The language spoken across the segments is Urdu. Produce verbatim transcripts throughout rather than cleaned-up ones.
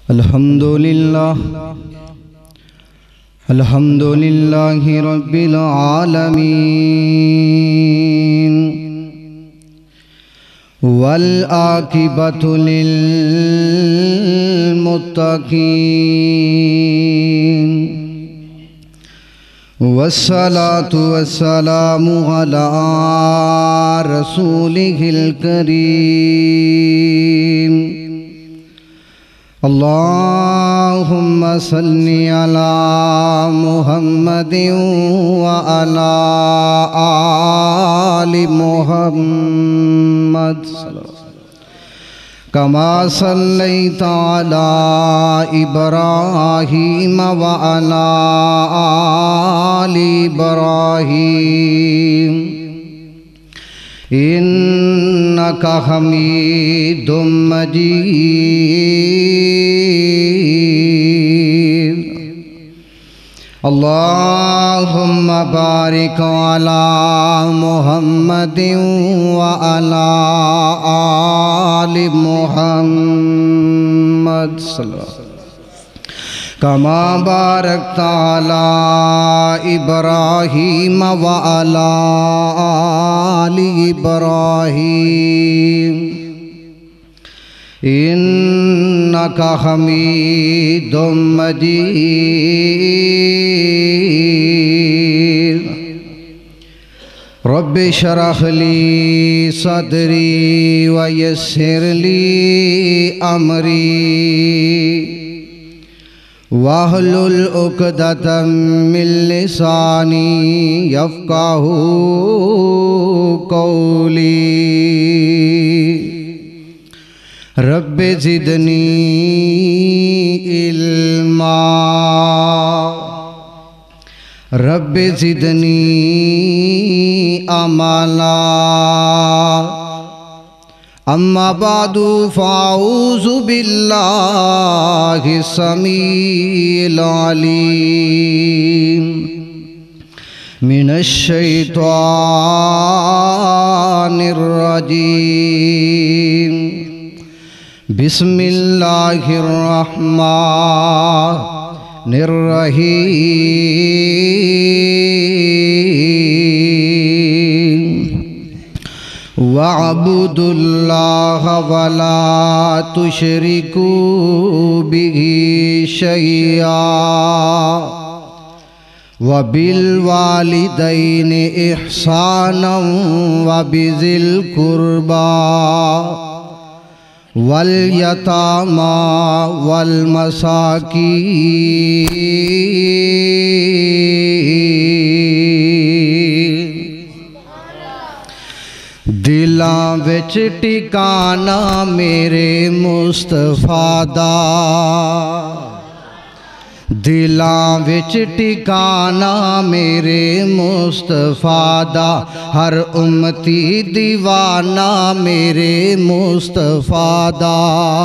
الحمد للہ الحمد للہ رب العالمین والعاقبۃ للمتقین والصلاة والسلام علی رسولہ الکریم اللہم صلی علی محمد وعلی آل محمد کما صلیت علی ابراہیم وعلی آل ابراہیم انکا حمید مجید اللہم بارک علی محمد وعلی آل محمد صلی اللہ علیہ وسلم کما بارکت علی ابراہیم وعلی آل ابراہیم انکا حمید مجید رب اشرح لی صدری ویسر لی امری وَاحْلُلْ عُقْدَةً مِّن لِّسَانِي يَفْقَهُوا قَوْلِي رَبِّ زِدْنِي عِلْمًا رَبِّ زِدْنِي عَمَلًا اما بعد فاعوذ باللہ السمیع العلیم من الشیطان الرجیم بسم اللہ الرحمن الرحیم وَاعْبُدُوا اللَّهَ وَلَا تُشْرِكُوا بِهِ شَيْئًا وَبِالْوَالِدَيْنِ إِحْسَانًا وَبِذِي الْقُرْبَى وَالْيَتَامَى وَالْمَسَاكِينِ دلاں وچ ٹکانا میرے مصطفیٰ دا دلاں وچ ٹکانا میرے مصطفیٰ دا ہر امتی دیوانہ میرے مصطفیٰ دا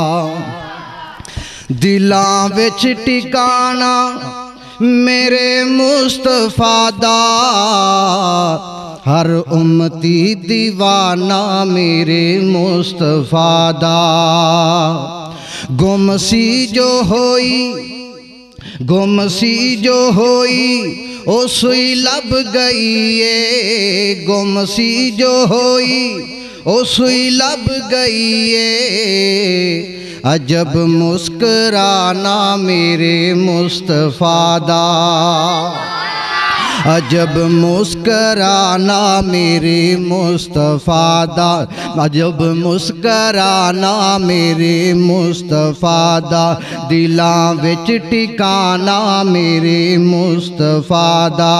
دلاں وچ ٹکانا میرے مصطفیٰ دا ہر امتی دیوانہ میرے مصطفیٰ دا گم سی جو ہوئی گم سی جو ہوئی او سوئی لب گئی ہے گم سی جو ہوئی او سوئی لب گئی ہے عجب مسکرانا میرے مصطفیٰ دا عجب مسکرانا میرے مصطفیٰ دا عجب مسکرانا میرے مصطفیٰ دا دلاں وچ ٹکانا میرے مصطفیٰ دا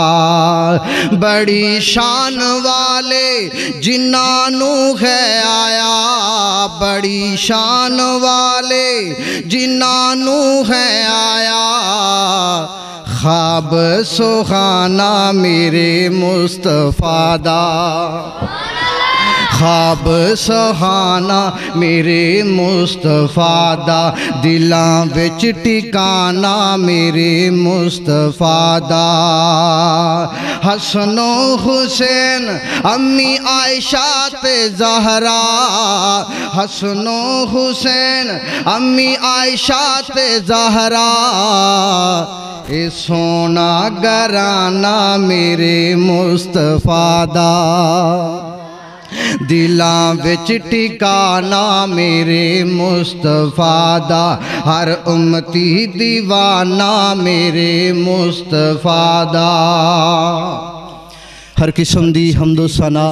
بڑی شان والے جنہاں نو ہے آیا بڑی شان والے جنہاں نو ہے آیا خواب سہانا میرے مصطفیٰ دا خواب سہانا میرے مصطفیٰ دا دلاں وچ ٹکانا میرے مصطفیٰ دا حسن و حسین امی عائشہ تے زہرا حسن و حسین امی عائشہ تے زہرا اے سونا گرانا میرے مصطفیٰ دا دلاں وچ ٹکانا میرے مصطفیٰ دا ہر امتی دیوانہ میرے مصطفیٰ دا ہر قسم دی حمد و ثنا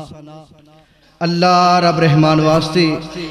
اللہ رب رحمان واسطے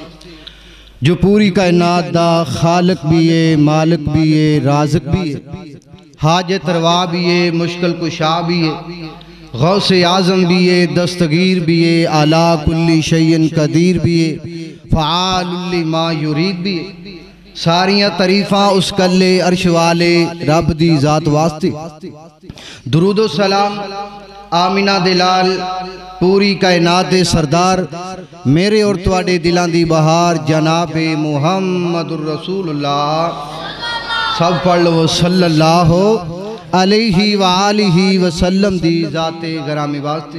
جو پوری کائنات دا خالق بھی ہے مالک بھی ہے رازق بھی ہے حاجت روا بھی ہے مشکل کشا بھی ہے غوث اعظم بھی ہے دستگیر بھی ہے اعلیٰ کلی شیء قدیر بھی ہے فعال لما یرید بھی ہے ساریاں تعریفاں اس کلے عرش والے رب دی ذات واسطے درود و سلام آمینہ دلال پوری کائنات دے سردار میرے اور تواڈے دلاں دی بہار جناب محمد الرسول اللہ سب پڑھ لو صلی اللہ علیہ وآلہ وسلم دی ذات گرامی واسطے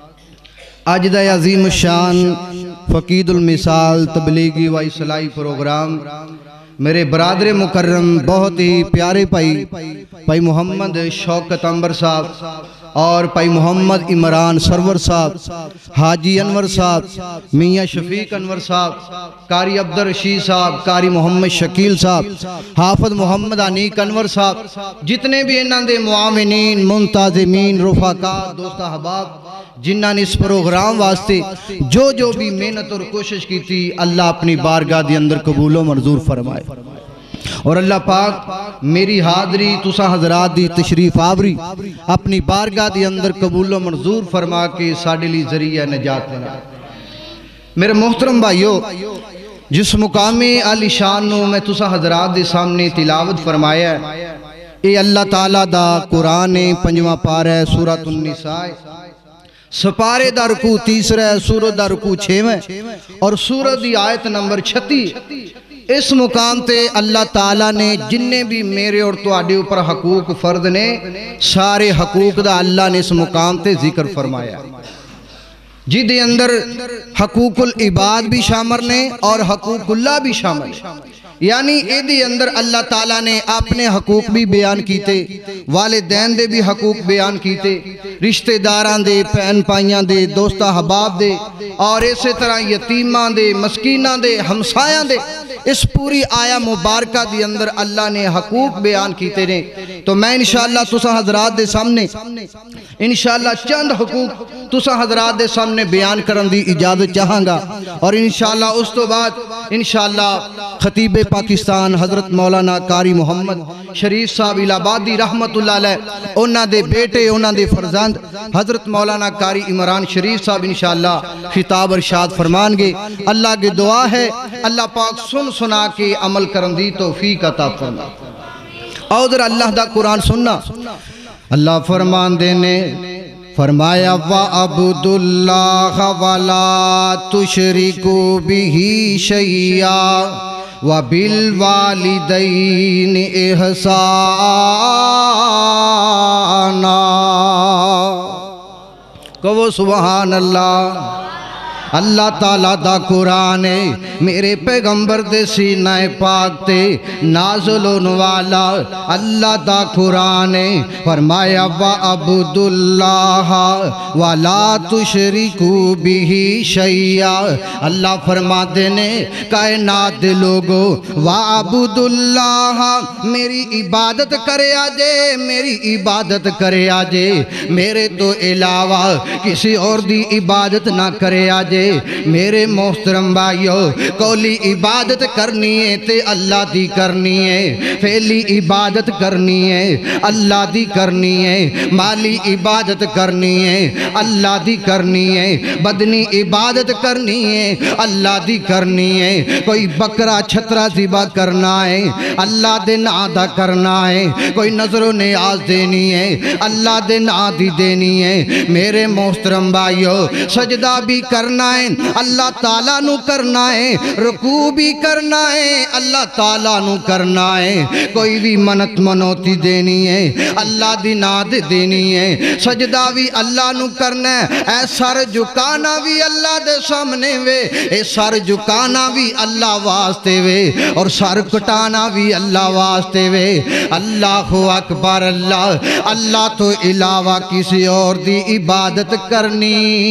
آج دا عظیم الشان فقید المثال تبلیغی و اصلاحی پروگرام میرے برادر مکرم بہت ہی پیارے پائی پائی محمد شوکت انور صاحب اور پائی محمد عمران سرور صاحب حاجی انور صاحب میاں شفیق انور صاحب قاری عبدالرشید صاحب قاری محمد شکیل صاحب حافظ محمد انیق انور صاحب جتنے بھی انہاں دے معاونین منتظمین رفقا دوست احباب جنہاں نے اس پروگرام واسطے جو جو بھی محنت اور کوشش کی تھی اللہ اپنی بارگاہ دی اندر قبول و منظور فرمائے اور اللہ پاک میری حاضری تسا حضرات دی تشریف آوری اپنی بارگاہ دی اندر قبول و منظور فرما کے ساڑے لی ذریعہ نجات بنا میرے محترم بھائیو جس مقام علی شانو میں تسا حضرات دے سامنے تلاوت فرمایا ہے اے اللہ تعالیٰ دا قرآن پنجواں پارہ ہے سورۃ النساء سپارے دا رکوع تیسرا ہے سورہ دا رکوع چھویں اور سورہ دی آیت نمبر چھتی اس مقام تے اللہ تعالیٰ نے جننے بھی میرے اور تواڈے اوپر حقوق فرد نے سارے حقوق دا اللہ نے اس مقام تے ذکر فرمایا جی دے اندر حقوق العباد بھی شامل نے اور حقوق اللہ بھی شامل ہے یعنی اے دے اندر اللہ تعالیٰ نے اپنے حقوق بھی بیان کیتے والدین دے بھی حقوق بیان کیتے رشتہ داران دے پہن پائیاں دے دوست احباب دے اور اسی طرح یتیمان دے مسکینان دے ہمسایاں دے اس پوری آیا مبارکہ دی اندر اللہ نے حقوق بیان کیتے نے تو میں انشاءاللہ تسا حضرات دے سامنے انشاءاللہ چند حقوق تسا حضرات دے سامنے بیان کرن دی اجازت چاہاں گا اور انشاءاللہ اس تو بعد انشاءاللہ خطیب پاکستان حضرت مولانا قاری محمد شریف صاحب الہبادی رحمت اللہ علیہ انہاں دے بیٹے انہاں دے فرزند حضرت مولانا قاری عمران شریف صاحب انشاءاللہ خطاب ارشاد فرمان گے اللہ کی دعا ہے اللہ پاک سن سنا کے عمل کرن دی توفیق عطا فرما اور ادھر اللہ دا قرآن سننا اللہ فرمان دینے فرمایا وَعَبُدُ اللَّهَ وَلَا تُشْرِكُوا بِهِ شَيْئًا وَبِالْوَالِدَيْنِ إِحْسَانًا کہو سبحان اللہ اللہ تعالیٰ دا قرآن میرے پیغمبر دے سینہ پاک تے نازل والا اللہ دا قرآن فرمایا وَعَبُدُ اللَّهَ وَلَا تُشْرِكُوا بِهِ شَيْئًا اللہ فرما دینے کائنات دے لوگو وَعَبُدُ اللَّهَ میری عبادت کرے آجے میری عبادت کرے آجے میرے تو علاوہ کسی اور دی عبادت نہ کرے آجے میرے محترم بھائیو کولی عبادت کرنی ہے تے اللہ دی کرنی ہے فعلی عبادت کرنی ہے اللہ دی کرنی ہے مالی عبادت کرنی ہے اللہ دی کرنی ہے بدنی عبادت کرنی ہے اللہ دی کرنی ہے کوئی بکرا چھترا ذبح کرنا ہے اللہ دے نام دا کرنا ہے کوئی نظر و نیاز دینی ہے اللہ دے نام دی دینی ہے میرے محترم بھائیو سجدہ بھی کرنا کرنا ہے اللہ تعالیٰ نو کرنا ہے رکوع بھی کرنا ہے اللہ تعالیٰ نو کرنا ہے کوئی بھی منت منوتی دینی ہے اللہ دی ناد دینی ہے سجدہ بھی اللہ نو کرنا ہے اے سر جھکانا بھی اللہ دے سامنے وے اے سر جھکانا بھی اللہ واسطے وے اور سر کٹانا بھی اللہ واسطے وے اللہ اکبر اللہ اللہ تو علاوہ کسی اور دی عبادت کرنی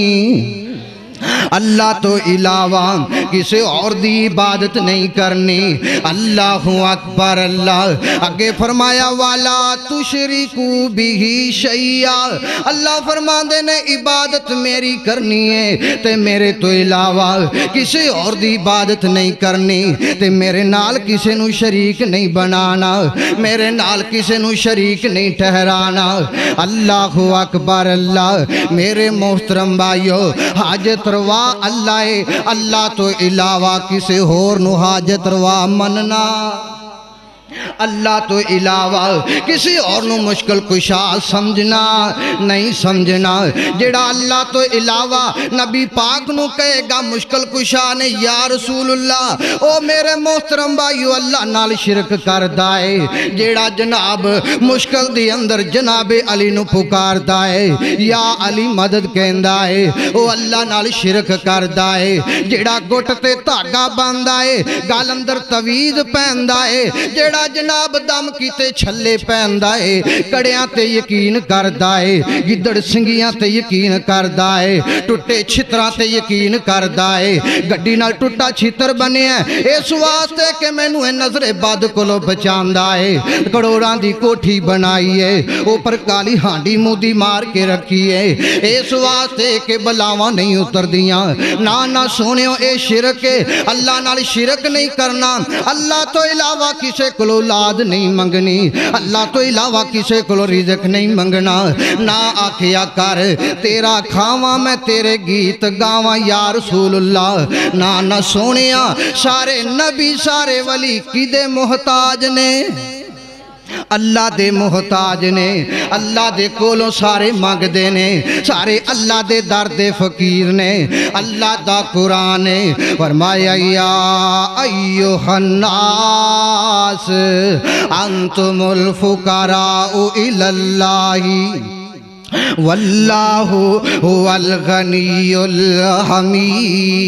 اللہ تو علاوہ کسی اور دی عبادت نہیں کرنی اللہ اکبر اللہ آگے فرمایا والا تشرکو بھی شیئا اللہ فرما دینے عبادت میری کرنی ہے تے میرے تو علاوہ کسی اور دی عبادت نہیں کرنی تے میرے نال کسی نو شریک نہیں بنانا میرے نال کسی نو شریک نہیں ٹھہرانا اللہ اکبر اللہ میرے محترم بھائیو حاجت روا اللہ ہے اللہ تو علاوہ کسی اور نو حاجت روا مننا اللہ تو علاوہ کسی اور نو مشکل کشا سمجھنا نہیں سمجھنا جڑا اللہ تو علاوہ نبی پاک نو کہے گا مشکل کشا نے یا رسول اللہ او میرے محترم بھائیو اللہ نال شرک کر دائے جڑا جناب مشکل دی اندر جناب علی نو پکار دائے یا علی مدد کہندہ ہے او اللہ نال شرک کر دائے جڑا گھٹتے تاگا باندائے گال اندر توید پہندائے جڑا جناب دم کیتے چھلے پہندائے کڑیاں تے یقین کردائے گدڑ سنگیاں تے یقین کردائے ٹوٹے چھتراں تے یقین کردائے گڈی نال ٹوٹا چھتر بنے ہیں اس واسطے کہ میں نوے نظر باد کلو بچاندائے کڑوڑاں دی کوٹھی بنائی ہے اوپر کالی ہانڈی مودی مار کے رکھی ہے اس واسطے کہ بلاواں نہیں اتر دیاں نا نا سونیوں اے شرک ہے اللہ نال شرک نہیں کرنا اللہ تو علاوہ کسے کلو اولاد نہیں منگنی اللہ تو علاوہ کسے کلو رزق نہیں منگنا نہ آکھیا کر تیرا کھاواں میں تیرے گیت گاواں یا رسول اللہ نہ نہ سونیا سارے نبی سارے ولی کی دے محتاج نے اللہ دے محتاج نے اللہ دے کولوں سارے مانگ دے نے سارے اللہ دے درد فقیر نے اللہ دا قرآن نے فرمایا یا ایوہ الناس انتم الفقراء الاللہ واللہ هو الغنی الحمید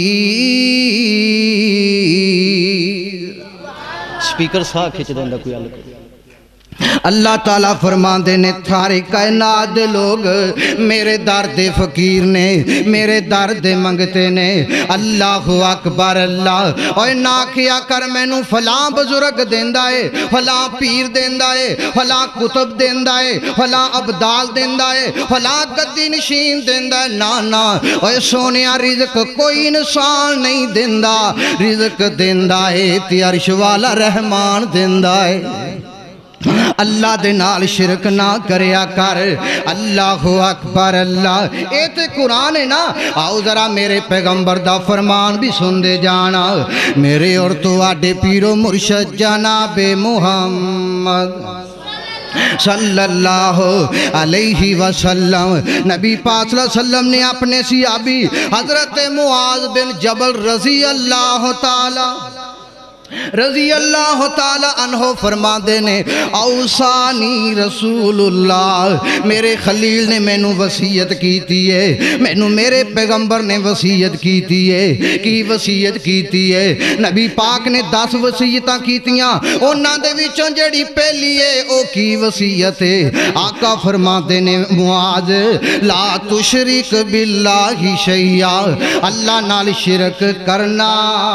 سپیکر سا کھچ دیں دا کوئی آلکو اللہ تعالیٰ فرمان دینے تھارے کائنات دے لوگ میرے درد فقیر نے میرے درد منگتے نے اللہ اکبر اللہ اور نہ کیا کر میں نو فلاں بزرگ دیندہ ہے فلاں پیر دیندہ ہے فلاں کتب دیندہ ہے فلاں عبدال دیندہ ہے فلاں قدی نشین دیندہ ہے نا نا اور سونیا رزق کوئی انسان نہیں دیندہ رزق دیندہ ہے تی عرش والا رحمان دیندہ ہے اللہ دے نال شرک نہ کریا کر اللہ اکبر اللہ اے تے قرآن ہے نا آؤ ذرا میرے پیغمبر دا فرمان بھی سن دے جانا میرے اور تو آڈے پیرو مرشد جناب محمد صلی اللہ علیہ وسلم نبی پاک صلی اللہ علیہ وسلم نے اپنے صحابی حضرت معاذ بن جبل رضی اللہ تعالی رضی اللہ تعالی عنہ فرما دینے اوصانی رسول اللہ میرے خلیل نے میں نو وصیت کیتی ہے میں نو میرے پیغمبر نے وصیت کیتی ہے کی وصیت کیتی ہے نبی پاک نے دس وصیتاں کیتیاں انہاں دے وچوں جڑی پہلی ہے او کی وصیت ہے آقا فرما دینے معاذ لا تشرک باللہ شیئا اللہ نال شرک کرنا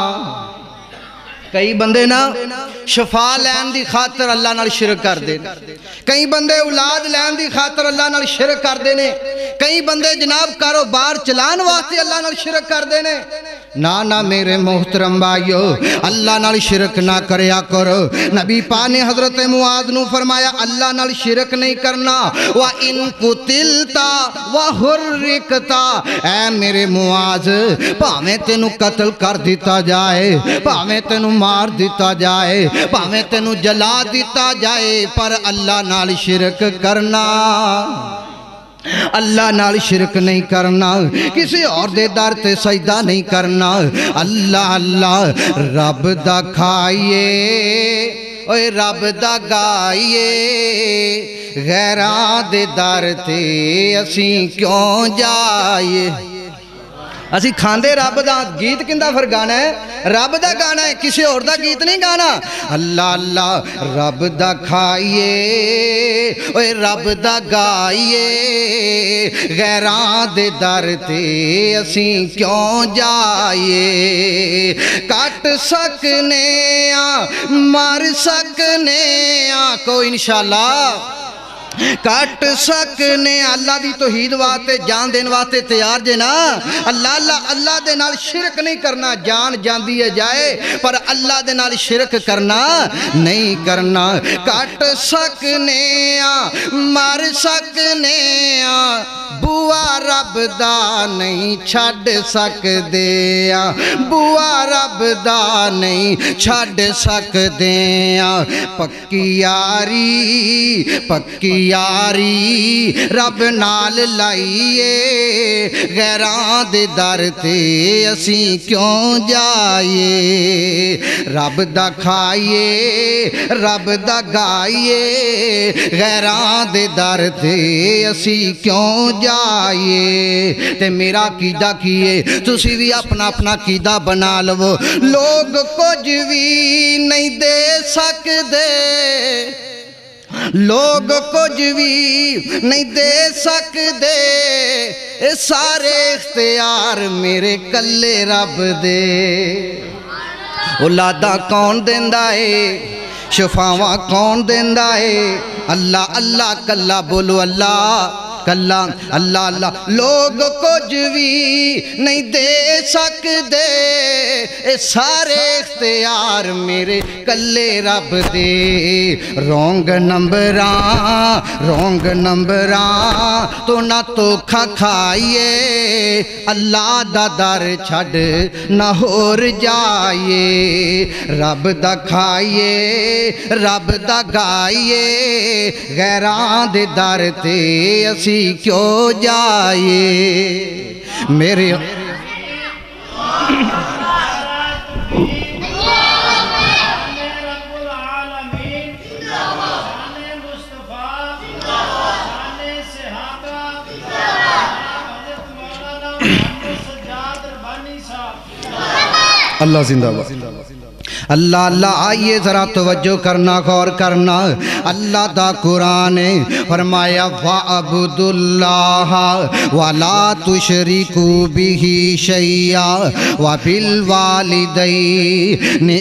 کئی بندے نا شفا لین دی خاطر اللہ نال شرک کر دے کئی بندے اولاد لین دی خاطر اللہ نال شرک کر دے کئی بندے جناب کاروبار چلان واسطے اللہ نال شرک کر دے نا نا میرے محترم بھائیو اللہ نال شرک نہ کریا کرو نبی پاک نے حضرت معاذ نو فرمایا اللہ نال شرک نہیں کرنا وَإِن قُتِلْتَ وَحُرِّقْتَ اے میرے معاذ پاویں تینو قتل کر دیتا جائے پاویں تینو مار دیتا جائے پاویں تینو جلا دیتا جائے پر اللہ نال شرک کرنا اللہ نال شرک نہیں کرنا کسی اور دے در تے سجدہ نہیں کرنا اللہ اللہ رب دا کھائیے اوے رب دا گائیے غیران دے در تے اسیں کیوں جائیے اسی کھاندے رب دا گیت کندہ پھر گانا ہے رب دا گانا ہے کسی اور دا گیت نہیں گانا اللہ اللہ رب دا کھائیے اوے رب دا گائیے غیران دے در تے اسیں کیوں جائیے کٹ سکنے آ مار سکنے آ کو انشاءاللہ کٹ سکنے اللہ دی توحید واسطے جان دین واسطے تیار جے نا اللہ اللہ اللہ دے نال شرک نہیں کرنا جان جان دیے جائے پر اللہ دے نال شرک کرنا نہیں کرنا کٹ سکنے مر سکنے بوا رب دا نہیں چھڑ سکدے بوا رب دا نہیں چھڑ سکدے پکی یاری پکی یاری رب نال لائیے غیران دے در تے اسیں کیوں جائیے رب دا کھائیے رب دا گائیے غیران دے در تے اسیں کیوں جائیے تے میرا قیدہ کیے تسی بھی اپنا اپنا قیدہ بنا لو لوگ کچھ بھی نہیں دے سکدے لوگ کچھ بھی نہیں دے سکدے اے سارے اختیار میرے کلے رب دے اولادہ کون دیندہ ہے شفاواں کون دیندہ ہے اللہ اللہ کلا بولو اللہ کلا اللہ اللہ لوگ کچھ بھی نہیں دے سکدے اے سارے اختیار میرے کلے رب دے رونگ نمبران رونگ نمبران تو نہ تو کھا کھائیے اللہ دا در چھڑ نہ ہور جائیے رب دا کھائیے رب دا گائیے غیران دے در تے اسی کیوں جائیے میرے اللہ زندہ باد اللہ اللہ آئیے ذرا توجہ کرنا غور کرنا اللہ دا قرآن فرمایا وَعَبُدُ اللَّهَ وَلَا تُشْرِكُوا بِهِ شَيْئًا وَبِالْوَالِدَيْنِ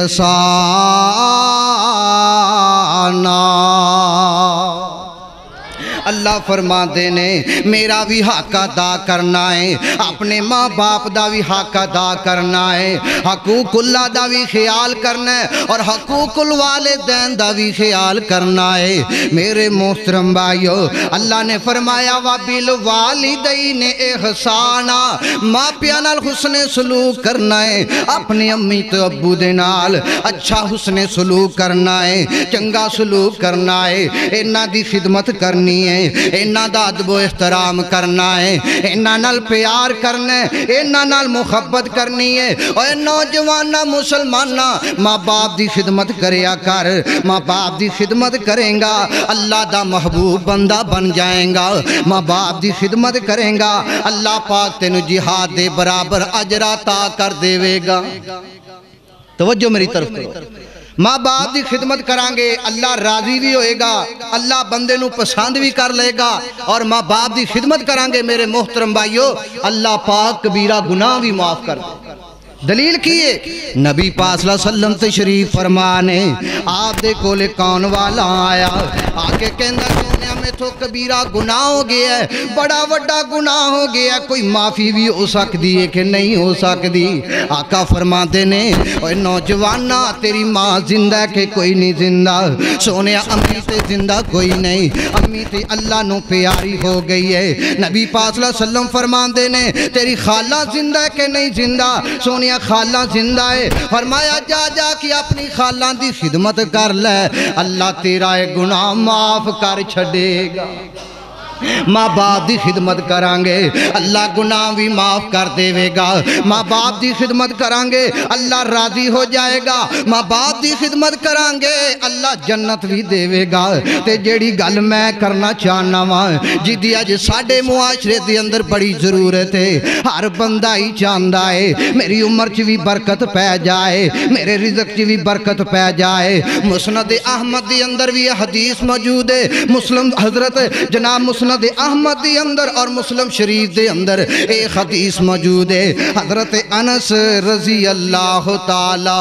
إِحْسَانًا اللہ فرما دینے میرا بھی حق ادا کرنا ہے اپنے ماں باپ دا بھی حق ادا کرنا ہے حقوق اللہ دا بھی خیال کرنا ہے اور حقوق الوالدین دا بھی خیال کرنا ہے میرے محترم بھائیو اللہ نے فرمایا وَبِالْوَالِدَيْنِ إِحْسَانًا ماں پیاں نال حسن سلوک کرنا ہے اپنی امی تو ابو دے نال اچھا حسن سلوک کرنا ہے چنگا سلوک کرنا ہے انہاں دی خدمت کرنی ہے انہاں دا ادب و احترام کرنا ہے انہاں نال پیار کرنا ہے انہاں نال محبت کرنی ہے اور نوجوانہ مسلمانہ ماں باپ دی خدمت کریا کر ماں باپ دی خدمت کریں گا اللہ دا محبوب بندہ بن جائیں گا ماں باپ دی خدمت کریں گا اللہ پاک تینو جہاد دے برابر اجر عطا کر دے گا توجہ میری طرف کرو ماں باپ دی خدمت کرانگے اللہ راضی بھی ہوئے گا اللہ بندے نو پسند بھی کر لے گا اور ماں باپ دی خدمت کرانگے میرے محترم بھائیو اللہ پاک کبیرہ گناہ بھی معاف کر دے دلیل کیے نبی پاک صلی اللہ علیہ وسلم تشریف فرمانے آپ دے کولے کون والا آیا آکے کہندہ سونے ہمیں تو کبیرہ گناہ ہو گیا ہے بڑا وڈا گناہ ہو گیا ہے کوئی معافی بھی ہو سکتی ہے کہ نہیں ہو سکتی آقا فرما دینے اور نوجوانہ تیری ماں زندہ ہے کہ کوئی نہیں زندہ سونے امی تے زندہ کوئی نہیں امی تے اللہ نو پیاری ہو گئی ہے نبی پاک صلی اللہ علیہ وسلم فرما دینے تیری خالہ زندہ ہے کہ نہیں زندہ سونے خالہ زندہ ہے فرمایا جا جا کی اپنی خالہ دی خدمت کر لے اللہ تیرا گناہ معاف کر چھڑے گا ماں باپ دی خدمت کرانگے اللہ گناہ بھی معاف کر دے گا ماں باپ دی خدمت کرانگے اللہ راضی ہو جائے گا ماں باپ دی خدمت کرانگے اللہ جنت بھی دے گا تے جیڑی گل میں کرنا چاہنا ماں جی دی آج ساڑھے معاشرے دی اندر بڑی ضرورت ہے ہر بندہ ہی چاندہ ہے میری عمر چی بھی برکت پہ جائے میرے رزق چی بھی برکت پہ جائے مسند احمد دی اندر بھی حدیث موجود ہے مسلم حضرت جناب مسند احمد دی اندر اور مسلم شریف دے اندر ایک حدیث موجود ہے حضرت انس رضی اللہ تعالی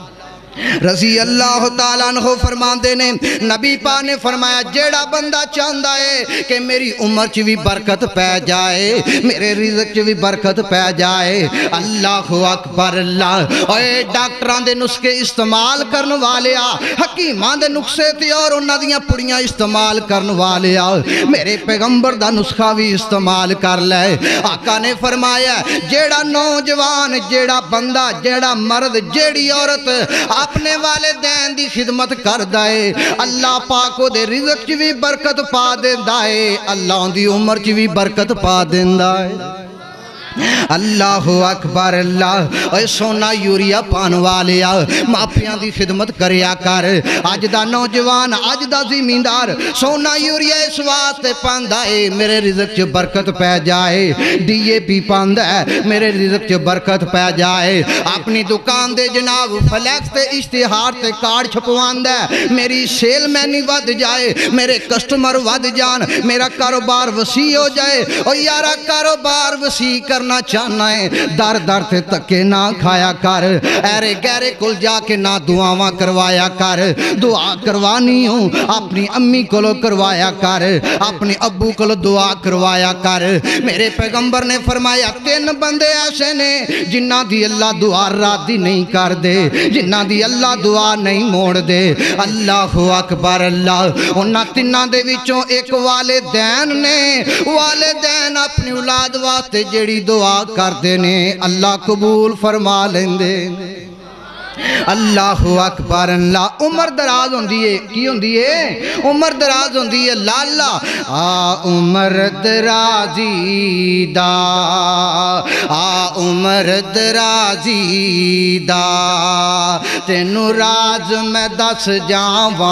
رضی اللہ تعالیٰ عنہ فرماندے نے نبی پاک نے فرمایا جیڑا بندہ چاہتا ہے کہ میری عمر چ بھی برکت پہ جائے میرے رزق چ بھی برکت پہ جائے اللہ اکبر اللہ اوے ڈاکٹران دے نسخے استعمال کرن والے آ حکیمان دے نسخے تے اور انہاں دیاں پڑیاں استعمال کرن والے آ میرے پیغمبر دا نسخہ بھی استعمال کر لے آقا نے فرمایا جیڑا نوجوان جیڑا بندہ جیڑا مرد جیڑی عورت اپنے والدین دی خدمت کر دائے اللہ پاکو دے رزق چی بھی برکت پا دین دائے اللہ دی عمر چی بھی برکت پا دین دائے اللہ اکبر اللہ اے سونا یوریا پان والیا ماپیاں دی خدمت کریا کر آج دا نوجوان آج دا زمیندار سونا یوریا اس واسطے پاندہ ہے میرے رزق چ برکت پہ جائے ڈی اے پی پاندہ ہے میرے رزق چ برکت پہ جائے اپنی دکان دے جناب فلیکس تے اشتہار تے کارڈ چھپواندہ ہے میری سیل مینی ود جائے میرے کسٹمر ود جان میرا کاروبار وسیع ہو جائے اور یارا کاروبار وسیع کرنا چاہنا ہے در در تے تکے نہ کھایا کر ایرے گہرے کل جا کے نہ دعاواں کروایا کر دعا کروانی ہوں اپنی امی کلو کروایا کر اپنی ابو کلو دعا کروایا کر میرے پیغمبر نے فرمایا تین بندے ایسے نے جنہ دی اللہ دعا رادی نہیں کر دے جنہ دی اللہ دعا نہیں موڑ دے اللہ اکبر اللہ انہاں تیناں دے وچوں ایک والدین نے والدین اپنی اولاد واسطے جیڑی دعا کر دینے اللہ قبول فرما لیندے اللہ اکبر اللہ عمر دراز ہوں دیئے کی ہوں دیئے عمر دراز ہوں دیئے لالا آ عمر درازی دا آ عمر درازی دا تینو راز میں دس جاواں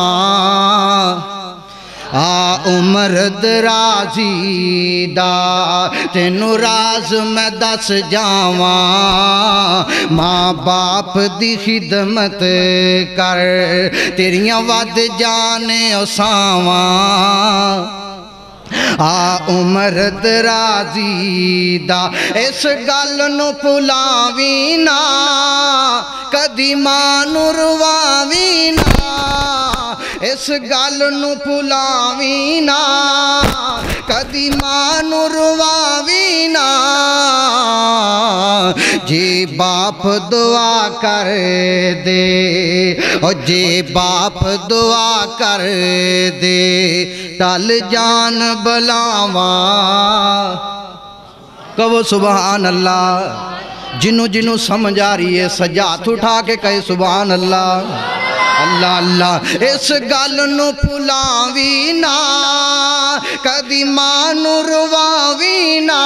آ عمر درازی دا تینو راز میں دس جاواں ماں باپ دی خدمت کر تیریاں ود جانے اساواں آ عمر درازی دا اس گل نو پلاوی نا کدی ماں نو رواوی نا اس گل نو پلاوی نا کدی ماں نو رواوی نا جی باپ دعا کر دے او جی باپ دعا کر دے ٹل جان بلاواں کہو سبحان اللہ جنوں جنوں سمجھ آ رہی ہے سجات اٹھا کے کہے سبحان اللہ اللہ اللہ اس گل نو پلاوی نا کدی ماں نو رواوی نا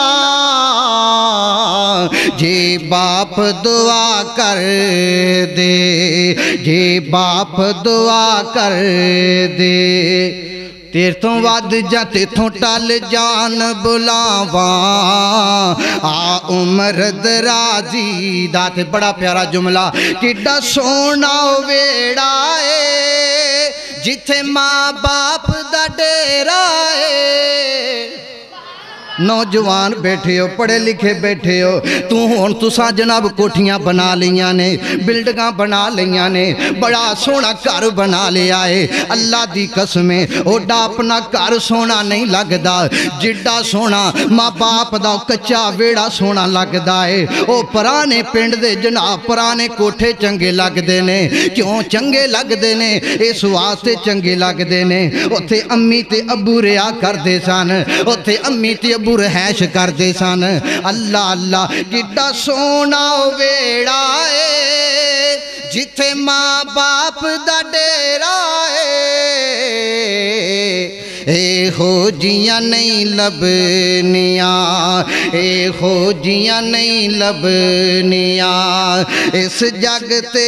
جی باپ دعا کر دے جی باپ دعا کر دے تیر تو ود جا تے تھوں ٹل جان بلاواں آ عمر درازی دا تے بڑا پیارا جملہ کڈا سونا ویڑا ہے جتھے ماں باپ دا ڈیرا ہے نوجوان بیٹھے ہو پڑھے لکھے بیٹھے ہو تو ہون تساں جناب کوٹھیاں بنا لیاں نے بلڈگاں بنا لیاں نے بڑا سونا کار بنا لیا ہے اللہ دی قسمیں اوڈا اپنا کار سونا نہیں لگدا جڈا سونا ماں باپ دا کچا ویڑا سونا لگدا ہے او پرانے پنڈ دے جناب پرانے کوٹھے چنگے لگ دینے کیوں چنگے لگ دینے اس واسطے چنگے لگ دینے اوتھے امی تے ابو ریا کر دے سان اوتھے امی تے ابو رہائش کر دے سان اللہ اللہ کڈا سونا ویڑا ہے جتھے ماں باپ دا ڈیرا ہے اے ہو جیاں نہیں لبنیاں اے ہو جیاں نہیں لبنیاں اس جگ تے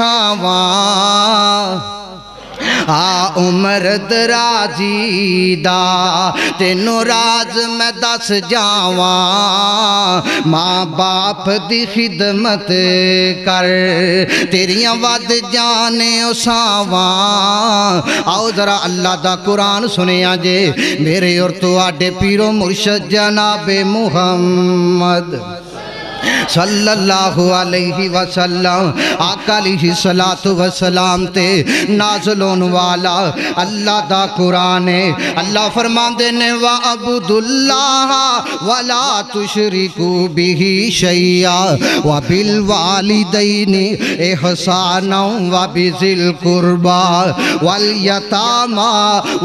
چھاواں آ عمر درازی دا تینوں راز میں دس جاواں ماں باپ دی خدمت کر تیریاں ود جانے اساواں آؤ ذرا اللہ دا قرآن سنیا جے میرے اور تو آڈے پیرو مرشد جناب محمد صلی اللہ علیہ وسلم آقا علیہ السلام تے نازلون والا اللہ دا قرآن ہے اللہ فرماندے نے وَعَبُدُ اللَّهَ وَلَا تُشْرِكُوا بِهِ شَيْئًا وَبِالْوَالِدَيْنِ إِحْسَانًا وَبِذِي الْقُرْبَى وَالْيَتَامَى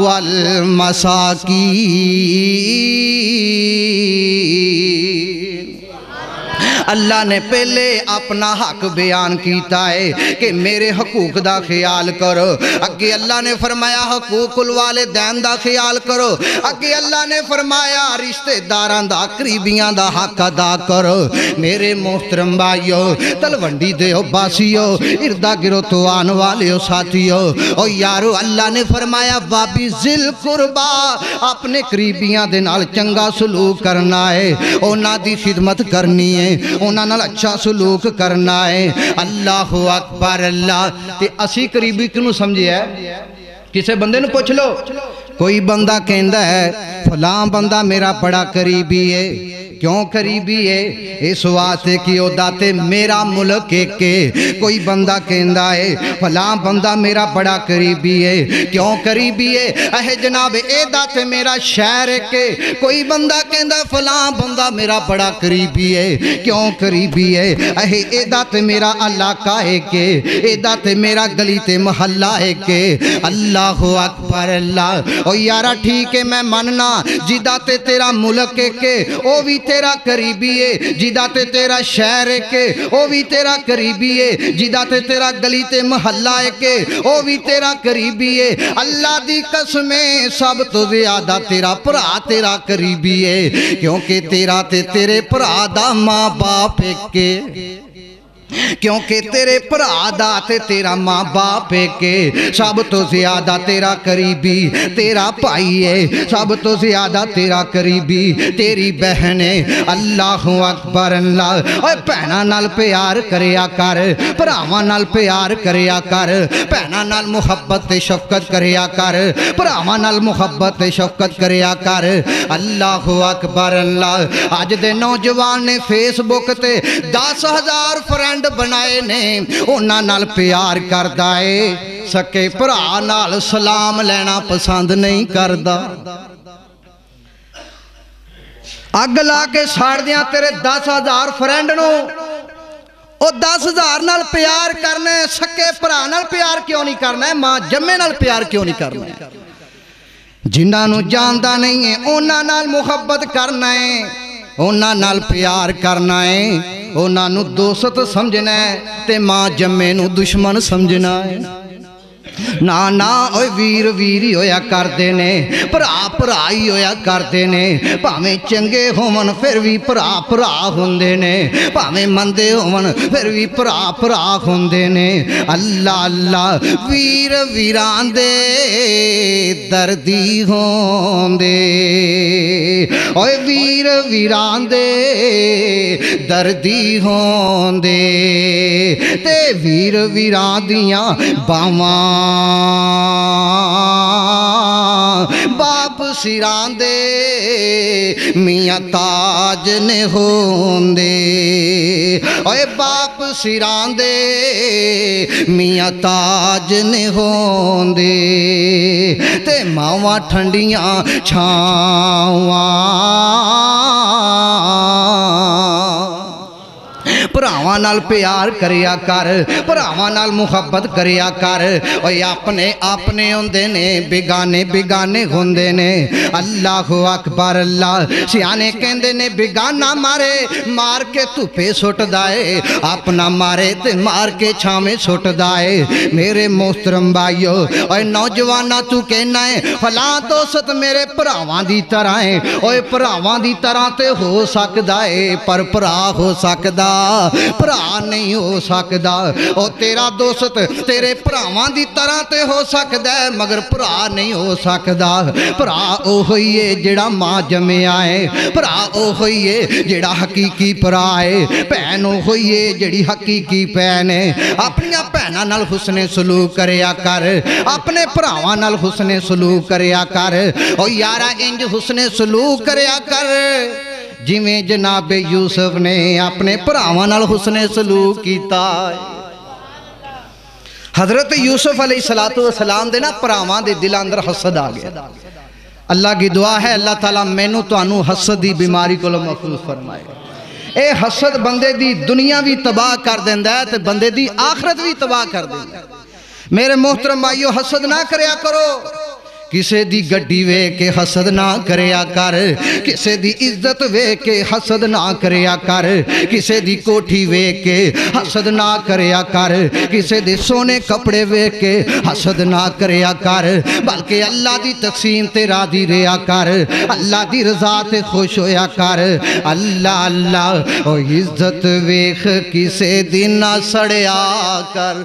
وَالْمَسَاكِينِ اللہ نے پہلے اپنا حق بیان کیتا ہے کہ میرے حقوق دا خیال کرو اگے اللہ نے فرمایا حقوق الوالدین دا خیال کرو اگے اللہ نے فرمایا رشتہ داران دا قریبیاں دا حق ادا کرو میرے محترم بھائیو تلونڈی دیو باسیو اردہ گرو تو آن والیو ساتھیو او یارو اللہ نے فرمایا بابی ذل قربا اپنے قریبیاں دے نال چنگا سلوک کرنا ہے اونا دی خدمت کرنی ہے انہاں نال اچھا سلوک کرنا ہے اللہ اکبر اللہ تے اسی قریبی کنوں سمجھے ہے کسے بندے نو پوچھ لو کوئی بندہ کہندا ہے فلاں بندہ میرا بڑا قریبی ہے کیوں قریبی ہے اس واسطے کی او داتے میرا ملک ایک کے کوئی بندہ کہندا ہے فلاں بندہ میرا بڑا قریبی ہے کیوں قریبی ہے اے جناب اے داتے میرا شہر ایک کے کوئی بندہ کہندا ہے فلاں بندہ میرا بڑا قریبی ہے کیوں قریبی ہے اے اے داتے میرا علاقہ ہے کہ اے داتے میرا گلی تے محلہ ہے کہ اللہ اکبر اللہ او یارا ٹھیک ہے میں مننا جدہ تے تیرا ملک ہے کہ او بھی تیرا قریبی ہے جدہ تے تیرا شہر ہے کہ او بھی تیرا قریبی ہے جدہ تے تیرا گلی تے محلہ ہے کہ او بھی تیرا قریبی ہے اللہ دی قسمیں سب تو زیادہ تیرا پرا تیرا قریبی ہے کیونکہ تیرا تے تیرے پرا دا ماں باپ ایک کے کیونکہ تیرے پرادہ تے تیرا ماں باپ ہے کہ سب تو زیادہ تیرا قریبی تیرا پائی ہے سب تو زیادہ تیرا قریبی تیری بہن ہے اللہ اکبر اللہ اوہ پہنا نال پیار کریا کر پراواں نال پیار کریا کر پہنا نال محبت شفقت کریا کر پراواں نال محبت شفقت کریا کر اللہ اکبر اللہ آج دے نوجوان نے فیس بک تے دس ہزار فرینڈ بنائے نے انہاں نال پیار کردا ہے سکے پرا نال سلام لینا پسند نہیں کردا اگ لا کے ساڑ دیاں تیرے دس ہزار فرینڈ نو او دس ہزار نال پیار کرنے سکے پرا نال پیار کیوں نہیں کرنا ہے ماں جمعے نال پیار کیوں نہیں کرنا ہے جنہاں نو جاندہ نہیں ہے انہاں نال محبت کرنا ہے انہاں نال پیار کرنا ہے انہاں نو دوست سمجھنا ہے تے ماں جمعے نو دشمن سمجھنا ہے نا نا اوہ ویر ویری ہویا کر دینے پرا پرائی ہویا کر دینے پاہمیں چنگے ہومن پھر بھی پرا پرا ہوندے نے پاہمیں مندے ہومن پھر بھی پرا پرا ہوندے نے اللہ اللہ ویر ویران دے دردی ہوندے اوہ ویر ویران دے دردی ہوندے تے ویر ویران دیاں باواں باپ سیران دے میاں تاج نے ہوندے اوے باپ سیران دے میاں تاج نے ہوندے تے ماواں ٹھنڈیاں چھاواں ਭਰਾਵਾਂ ਨਾਲ ਪਿਆਰ ਕਰਿਆ ਕਰ, ਭਰਾਵਾਂ ਨਾਲ ਮੁਹੱਬਤ ਕਰਿਆ ਕਰ। ਓਏ ਆਪਣੇ ਆਪਣੇ ਹੁੰਦੇ ਨੇ, ਬਿਗਾਨੇ ਬਿਗਾਨੇ ਹੁੰਦੇ ਨੇ। ਅੱਲਾਹੁ ਅਕਬਰ। ਅੱਲਾਹ ਸਿਆਣੇ ਕਹਿੰਦੇ ਨੇ ਬਿਗਾਨਾ ਮਾਰੇ ਮਾਰ ਕੇ ਧੁੱਪੇ ਸੁੱਟਦਾ ਏ, ਆਪਣਾ ਮਾਰੇ ਤੇ ਮਾਰ ਕੇ ਛਾਵੇਂ ਸੁੱਟਦਾ ਏ। ਮੇਰੇ मोहतरम भाइयों और नौजवाना तू कहना है फला दोस्त मेरे भरावां दी तरह है। ओए भरावां दी तरह ते हो सकदा है, पर भरा हो सकदा भरा नहीं हो सकदा। ओ तेरा दोस्त तेरे भरावां दी तरह ते हो सकदा है, मगर भरा नहीं हो सकदा। भरा ओ होइए जेड़ा मां जम्मिया है, भरा ओ होइए जेड़ा हकीकी भरा है, भैन ओ होइए जेड़ी हकीकी भैन है। अपनियां भैनां नाल हुस्ने सलूक करिया कर, अपने भरावां नाल हुस्ने सलूक करिया कर। ओ यारा इंज हुस्ने सलूक करिया कर जिवें जनाबे यूसुफ ने अपने भरावां नाल हुस्ने सलूक कीता। हजरत यूसुफ अलैहिस्सलातु वस्सलाम दे ना भरावां दे दिल अंदर हसद आ गया। अल्लाह की दुआ है अल्लाह ताला मैनू तुहानू हसद दी बीमारी कोलों महफूज फरमाए। ए हसद बंदे दी दुनिया भी तबाह कर देंदा है ते बंदे दी आखरत भी तबाह कर देंदा है। मेरे मोहतरम भाइयों हसद ना करया करो, किसे दी गड्डी वेख के हसद ना करया कर, किसे दी इज्जत वेख के हसद ना करया कर, किसे दी कोठी वेख के हसद ना करया कर, किसे दे सोने कपड़े वेख के हसद ना करया कर, बल्कि अल्लाह दी तकसीम ते राजी रहा कर, अल्लाह दी रजा ते खुश होया कर। अल्लाह अल्लाह ओ इज्जत वेख किसे दी ना सड़या कर,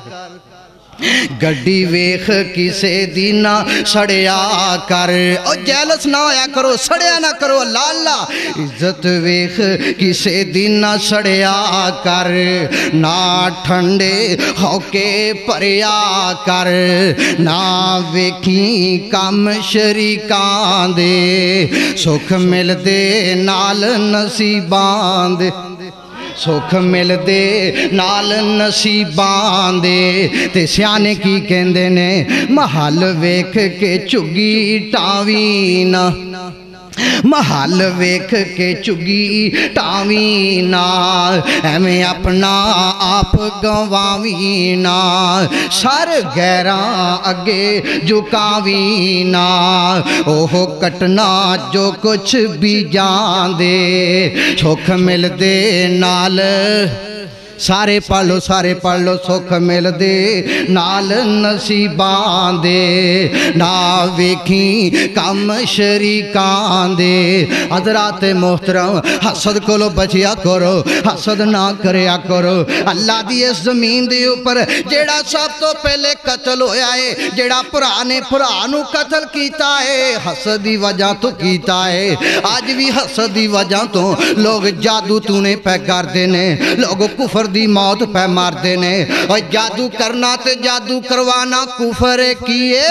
गड्डी वेख किसे दी ना सड़िया कर। ओ जेलस ना होया करो, सड़िया ना करो। अल्लाह अल्लाह इज्जत वेख किसे दी ना सड़िया कर, ना ठंडे होके भरिया कर, ना वेखी कम शरीकां दे, सुख मिलदे नाल नसीबां दे, सुख मिलदे नाल नसीबां दे। ते सियाने की कहंदे ने महल वेख के झुगी टावी ना, महल वेख के चुगी टावी ना, एवें अपना आप गवावी ना, सर गैरा अगे झुकावी ना, ओह कटना जो कुछ भी जांदे, सुख मिलदे नाल। सारे पढ़ लो सारे पढ़ लो। सुख मिलदे नाल नसीबां दे, ना वेखी कम शरीकां दे। हज़रात मोहतरम हसद कोलो बचिया करो, हसद ना करया करो। अल्लाह दी इस ज़मीन दे उपर जेड़ा सब तो पहले कतल होया है, जेड़ा भरा ने भरा नू कतल कीता है, हसद दी वजह तो कीता है। अज भी हसद दी वजह तो लोग जादू टूने पै करदे ने, लोग कुफर दी मौत पे मारते ने। और जादू करना ते जादू करवाना कुफर किए,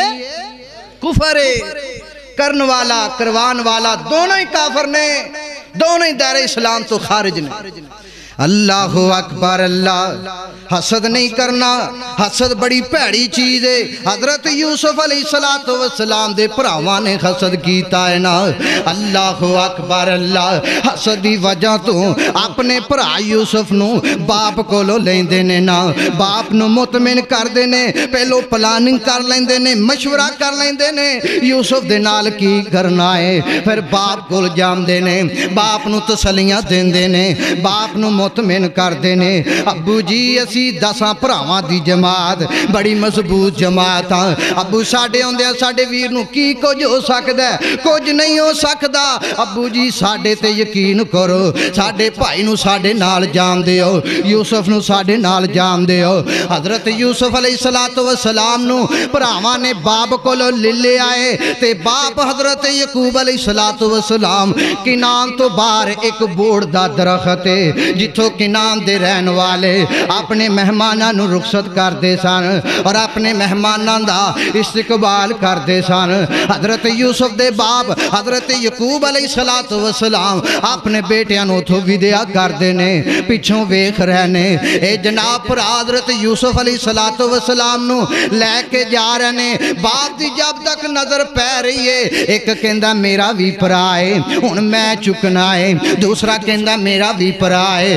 कुफर करन वाला करवान वाला दोनों ही काफर ने, दोनों ही दायरे इस्लाम तो खारिज ने। अल्लाह अकबर। अल्लाह हसद नहीं करना, हसद बड़ी भैड़ी चीज़ है। हजरत यूसुफ अलैहिस्सलातु वस्सलाम दे भरावां ने हसद कीता है ना। अल्लाह अकबर। अल्लाह हसद दी वजह तो अपने भरा यूसुफ नू बाप कोलों लैंदे ने ना, बाप नू मुतमिन करदे ने, पहलो प्लानिंग कर लेंदे ने, मशवरा कर लेंदे ने यूसुफ दे नाल की करना है। फिर बाप कोल जांदे ने, बाप नू तसलियां देंदे ने, बाप नू मुतमिन करते ने। अबू जी असी दसां भरावां दी जमात बड़ी मजबूत जमात हाँ। अबू साडे आउंदे साडे वीर नू की कुछ हो सकदा है, कुछ नहीं हो सकदा। अबू जी साडे ते यकीन करो, साडे भाई नू साडे नाल जान दिओ, यूसुफ नू साडे नाल जान दिओ। हजरत यूसुफ अलैहिस्सलातु वस्सलाम नू भरावां ने बाप कोलों ले ले आए ते बाप हजरत यकूब अलैहिस्सलातु वस्सलाम किनान तो बाहर एक बोड़ दा दरख्त है, जिथों किनान दे रहन वाले अपने मेहमानां नू रुखसत करते सन और अपने मेहमानां दा इस्तकबाल करते सन। हजरत यूसुफ दे बाप हजरत यकूब अलैहिस्सलातु वस्सलाम अपने बेटियां नू उथों विदया करते ने, पिछों वेख रहे ने। ए जनाब भरा हजरत यूसुफ अलैहिस्सलातु वस्सलाम नू लैके जा रहे ने। बाप दी जब तक नजर पै रही है, एक कहंदा मेरा भी भरा है हुण मैं चुकना है, दूसरा कहंदा मेरा भी भरा है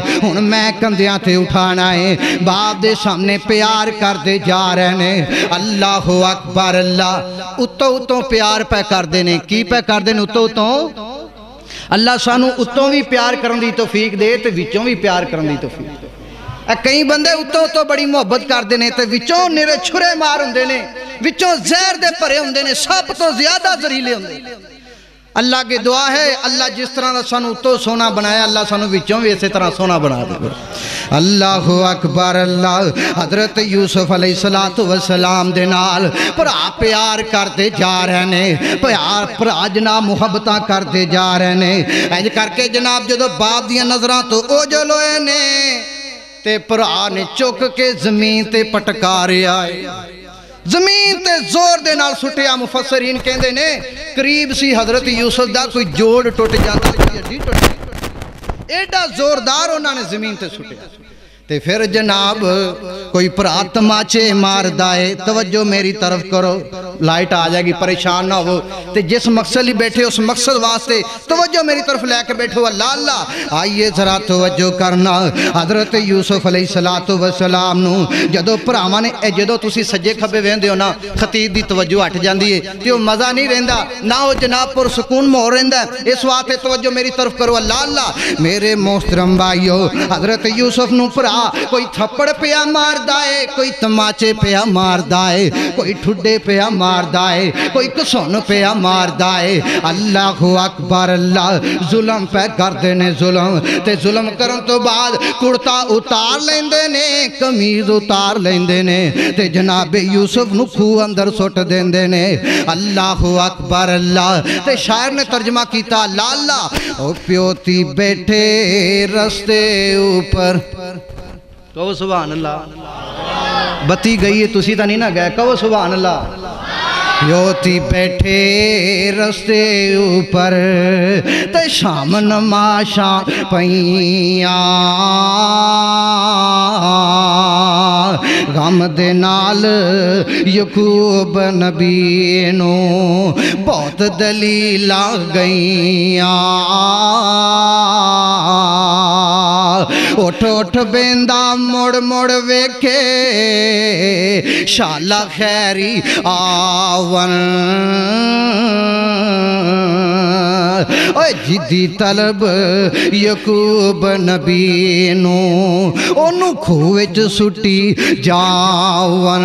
ہن میں کندیاں تے اٹھانا ہے باپ دے سامنے پیار کر دے جا رہے نے اللہ اکبر اللہ اتو اتو پیار پہ کر دینے کی پہ کر دینے اتو اتو اللہ سانو اتوں بھی پیار کرن دی توفیق دے تے وچوں بھی پیار کرن دی توفیق دے کئی بندے اتوں اتوں بڑی محبت کر دینے تے وچوں نرے چھرے مار ہوندے نے وچوں زہر دے پرے ہوندے نے سب تو زیادہ زہریلے ہوندے اللہ کی دعا ہے اللہ جس طرح دا سانو اتوں سونا بنایا اللہ سانو وچوں بھی اسی طرح سونا بنا دے اللہ اکبر اللہ حضرت یوسف علیہ السلام دے نال پرا پیار کرتے جا رہے نے پیار پرا جناب محبتاں کرتے جا رہے نے ایج کر کے جناب جدو باپ دیاں نظران تو اوجل ہوئے نے تے پرا نے چک کے زمین تے پٹکارے آئے زمین تے زور دے نال سٹیا مفسرین کہندے نے قریب سی حضرت یوسف دا کوئی جوڑ ٹوٹ جاتا کوئی ہڈی ٹوٹ ایڈا زوردار انہوں نے زمین تے سٹیا تے پھر جناب کوئی پرات تماچے مار دائے توجہ میری طرف کرو لائٹ آ جائے گی پریشان نہ ہو تے جس مقصد لی بیٹھے اس مقصد واسطے توجہ میری طرف لے کے بیٹھو اللہ اللہ آئیے ذرا توجہ کرنا حضرت یوسف علیہ السلام نو جدو پراما نے جدو تسی سجے کھبے ویندے ہو نا خطیب دی توجہ ہٹ جاندی ہے تے وہ مزہ نہیں رہندا نہ ہو جناب پر سکون مہر رہندا ہے اس واسطے توجہ میری طرف کرو اللہ اللہ میرے محترم بھائیو حضرت یوسف نو پرا کوئی تھپڑ پیا مار دائے کوئی تماچے پیا مار دائے کوئی ٹھڈے پیا مار دائے کوئی کسون پیا مار دائے اللہ اکبر اللہ ظلم پہ کر دینے ظلم تے ظلم کرن تو بعد کرتا اتار لیندے نے کمیز اتار لیندے نے تے جناب یوسف نو کھو اندر سوٹ دیندے نے اللہ اکبر اللہ تے شاعر نے ترجمہ کیتا اللہ اللہ او پیوتی بیٹھے رستے اوپر کہو سبحان اللہ بتی گئی ہے تسی تا نہیں نہ گئے کہو سبحان اللہ یوتی بیٹھے رستے اوپر تے شام نماشاں پئیاں غم دے نال یعقوب نبی نو بہت دلیلاں گئیاں اٹھ اٹھ بیندہ مڑ مڑ ویکھے شالا خیری آون جدی طلب یعقوب نبی نو انہوں کھوچ سٹی جاون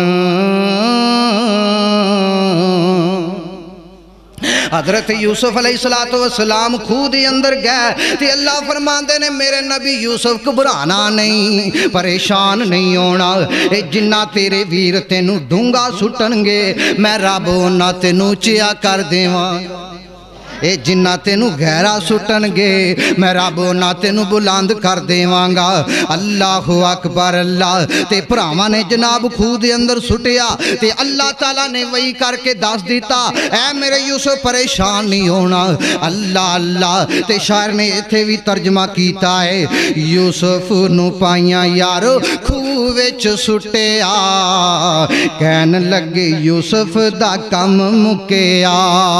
حضرت یوسف علیہ السلام خود ہی اندر گئے تے اللہ فرماندے نے میرے نبی یوسف گھبرانا نہیں پریشان نہیں ہونا اے جنہ تیرے ویر تینوں ڈونگا سٹن گے میں رب انہاں تینوں چیا کر دیواں اے جنہ تینوں گہرا سٹن گے میں رب انہاں تینوں بلند کر دیوانگا اللہ اکبر اللہ تے پراما نے جناب خود اندر سٹیا تے اللہ تعالیٰ نے وہی کر کے دس دیتا اے میرے یوسف پریشان نہیں ہونا اللہ اللہ تے شاعر نے ایتھے بھی ترجمہ کیتا ہے یوسف نو پائیاں یارو کھووچ سٹیا کہن لگے یوسف دا کم مکیا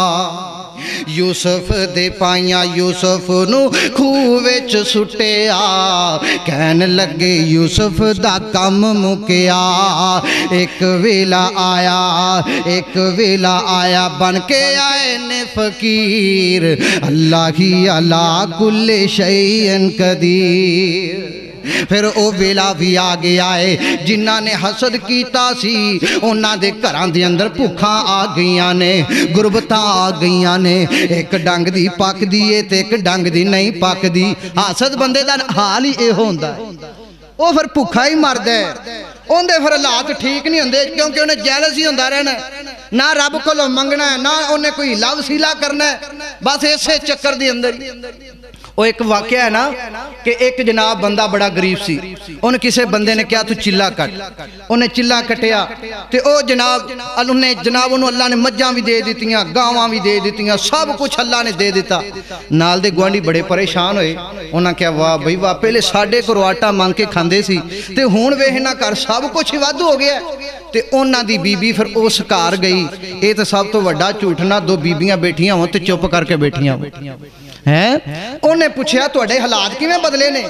یوسف دے پائیاں یوسف نو کھووچ سٹیا کہن لگے یوسف دا کم مکیا ایک ویلا آیا ایک ویلا آیا بن کے آئے نے فقیر اللہ ہی علا کل شیئن قدیر پھر او ویلا بھی آگے آئے جنہ نے حسد کیتا سی انہاں دے گھراں دے اندر بھوکاں آ گئیاں نے غربتاں آ گئیاں نے ایک ڈنگ دی پک دیئے تے ایک ڈنگ دی نہیں پک دی حسد بندے دا حال ہی اے ہوندا ہے وہ پھر بھوکا ہی مرد ہے ان دے پھر حالات ٹھیک نہیں ہوندے کیونکہ انہیں جیلس ہی ہوندا رہنا نہ رب کو لو منگنا ہے نہ انہیں کوئی لو سیلا کرنا ہے بس ایسے چکر دی اندر وہ ایک واقعہ ہے نا کہ ایک جناب بندہ بڑا غریب سی انہیں کسے بندے نے کیا تو چلا کٹ انہیں چلا کٹیا تے او جناب انہیں جناب انہوں اللہ نے مجھاں بھی دے دیتیاں گاواں بھی دے دیتیاں سب کچھ اللہ نے دے دیتا نال دے گوانڈی بڑے پریشان ہوئے انہاں کیا واہ بھئی واہ پہلے ساڑھے کو آٹا مانگ کے کھاندے سی تے ہون ویہنا کر سب کچھ ہی وادو ہو گیا تے انہاں دی بی بی پھر او سکار گئی اے تے سب تو وڈا چوٹنا دو بیبیاں بیٹھیاں ہوں تے چپ کر کے بیٹھیاں ہیں انہیں پوچھیا تو اڈے حالات کی میں بدلے نے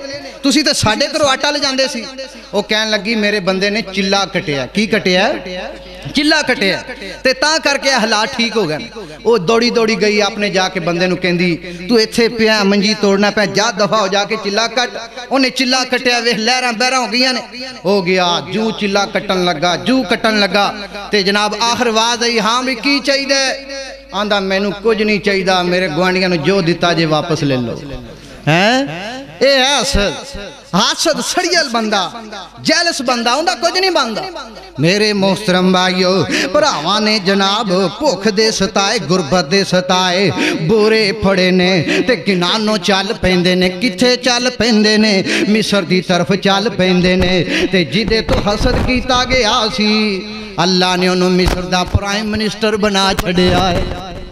تسی تے ساڑے کرو آٹا لے جاندے سی. وہ کہن لگی میرے بندے نے چلا کٹیا. کی کٹیا؟ چلا کٹیا. تے تاں کر کے حالات ٹھیک ہو گئے. وہ دوڑی دوڑی گئی اپنے جا کے بندے نو کہندی تو ایتھے پیا منجی توڑنا پیا, جا دفعہ ہو جا کے چلا کٹ. انہیں چلا کٹیا, ویکھ لہراں بہراں ہو گئی نے. ہو گیا جو چلا کٹن لگا, جو کٹن لگا تے جناب آخر واز آئی ہاں بھی کی چاہیے؟ آندا مینوں کچھ نہیں چاہیے, میرے گوانڈیاں نو جو دیتا جے واپس لے لو. ہیں اے ہے حسد, حسد سڑیل بندہ, جیلس بندہ, اوندا کچھ نہیں بندہ. میرے محترم بھائیو پراواں نے جناب بھوک دے ستائے, غربت دے ستائے, بورے پھڑے نے تے کنانوں چل پیندے نے. کتھے چل پیندے نے؟ مصر دی طرف چل پیندے نے. تے جدے تو حسد کیتا گیا سی, اللہ نے انہوں مصر دا پرائم منسٹر بنا چھڑیا ہے.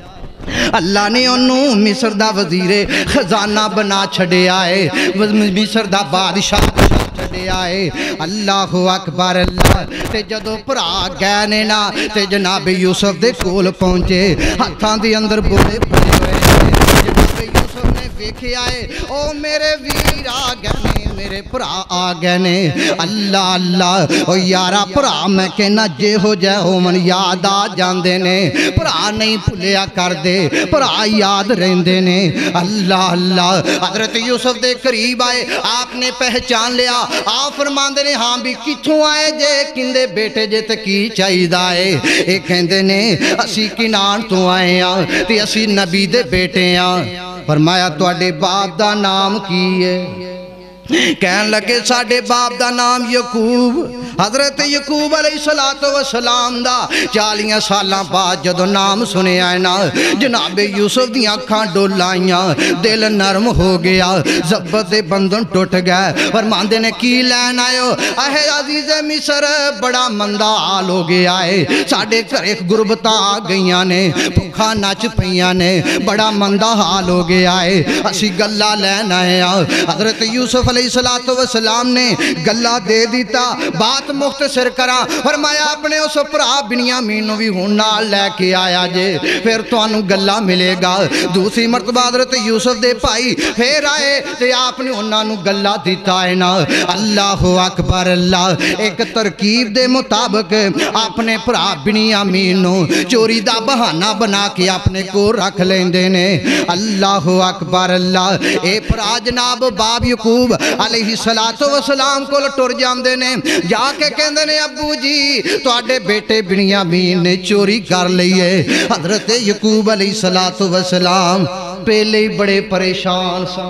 اللہ نے انہوں مصر دا وزیر خزانہ بنا چھڑیا ہے, مصر دا بادشاہ چھڑیا ہے. اللہ اکبر اللہ. تے جدو پرا گئے نے نا تے جناب یوسف دے کول پہنچے, ہاتھاں دی اندر بولے پڑے ہوئے. جناب یوسف نے ویکھے آئے, او میرے ویر آ گئے نے, میرے پرا آ گئے نے. اللہ اللہ او یارا پرا میں کہنا جے ہو جائے ہو من یاد آ جاندے نے. پرا نہیں بھولیا کر دے, پرا یاد رہندے نے. اللہ اللہ. حضرت یوسف دے قریب آئے, آپ نے پہچان لیا. آپ فرماندے نے ہاں بھی کتھوں آئے جے, کندے بیٹے جے تے کی چاہیدہ ہے؟ ایک کہندے نے اسی کنان تو آئے ہیں تے اسی نبی دے بیٹے ہیں. فرمایا تواڈے باپ دا نام کی ہے؟ کہن لگے ساڑھے باپ دا نام یعقوب. حضرت یعقوب علیہ السلام دا چالیاں سالاں بعد جدو نام سنے آئے نا, جناب یوسف دیاں کھاں ڈولائیاں, دل نرم ہو گیا, زبط دے بندن ٹوٹ گئے. فرماندے نے کی لین آئے ہو؟ اے عزیز مصر بڑا مندہ حال ہو گیا ہے, ساڑھے گھر ایک گربتا آ گئیاں نے, بھوکھا نچ پئیاں نے, بڑا مندہ حال ہو گیا ہے, اسی گلہ لین آئے ہیں. حضرت یوسف علیہ السلام نے گلہ دے دیتا. بات مختصر کرا, فرمایا اپنے اس پرا بنیامین نو بھی ہون نال لے کے آیا جے, پھر تو انو گلہ ملے گا. دوسری مرتبہ حضرت یوسف دے پائی پھر آئے تے آپ نے انہاں نو گلہ دیتا ہے نا. اللہ اکبر اللہ. ایک ترکیب دے مطابق اپنے پرا بنیامین نو چوری دا بہانہ بنا کے اپنے کو رکھ لیندے نے. اللہ اکبر اللہ. اے پرا جناب باب یعقوب علیہ السلام کو لٹور جاندے نے, جا کے کہندے نے ابو جی تواڈے بیٹے بنیامین نے چوری کر لئی ہے. حضرت یعقوب علیہ السلام پہلے ہی بڑے پریشان سن.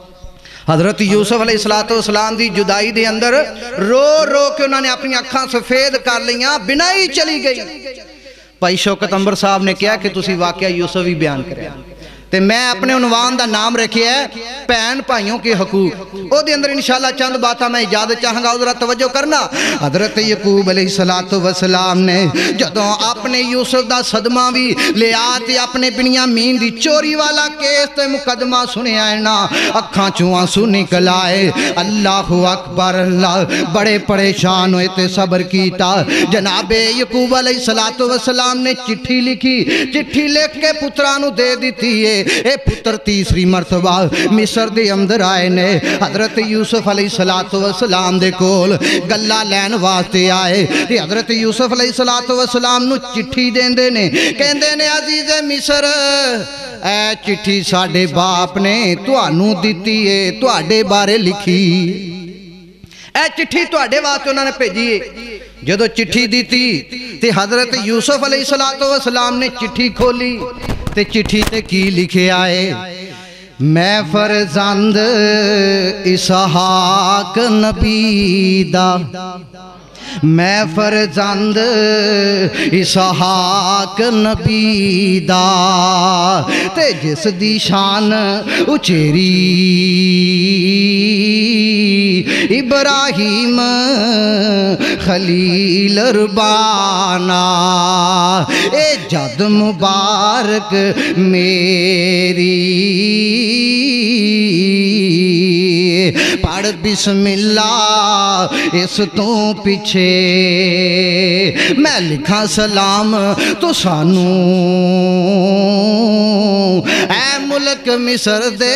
حضرت یوسف علیہ السلام دی جدائی دے اندر رو رو کے انہوں نے اپنی اکھاں سفید کر لیاں, بنائی چلی گئی. بھائی شوکت امبر صاحب نے کیا کہ تسی واقعہ یوسف ہی بیان کریں, تے میں اپنے عنوان دا نام رکھے ہے پین بھائیوں کے حقوق. او دے اندر انشاءاللہ چند باتاں میں اجازت چاہاں گا, ذرا توجہ کرنا. حضرت یعقوب علیہ السلام نے جدوں اپنے یوسف دا صدمہ بھی لے آتے, اپنے بنیامین دی چوری والا کیس تے مقدمہ سنے آئے نا, اکھاں چوں آنسو نکل آئے. اللہ اکبر اللہ. بڑے پریشان ہوئے تے صبر کیتا. جناب یعقوب علیہ السلام نے چٹھی لکھی, چٹھی لکھ کے پترانو دے دیتی ہے. اے پتر تیسری مرتبہ مصر دے اندر آئے نے. حضرت یوسف علیہ السلام دے کول گلہ لین واسطے آئے. حضرت یوسف علیہ السلام نو چٹھی دیندے نے, کہندے نے عزیز مصر اے چٹھی ساڑھے باپ نے توانو دیتی ہے, توڑے بارے لکھی, اے چٹھی توڑے واسطے انہوں نے بھیجی ہے. جدو چٹھی دیتی تے حضرت یوسف علیہ السلام نے چٹھی کھولی تے چٹھی تے کی لکھے آئے, میں فرزند اسحاق نبی دا, میں فرزند اسحاق نبی دا, تے جس دی شان اچیری ابراہیم خلیل ربانا, اے جد مبارک میری پڑھ بسم اللہ اس تو پیچھے, میں لکھا سلام تو سانو, اے ملک ملک مصر دے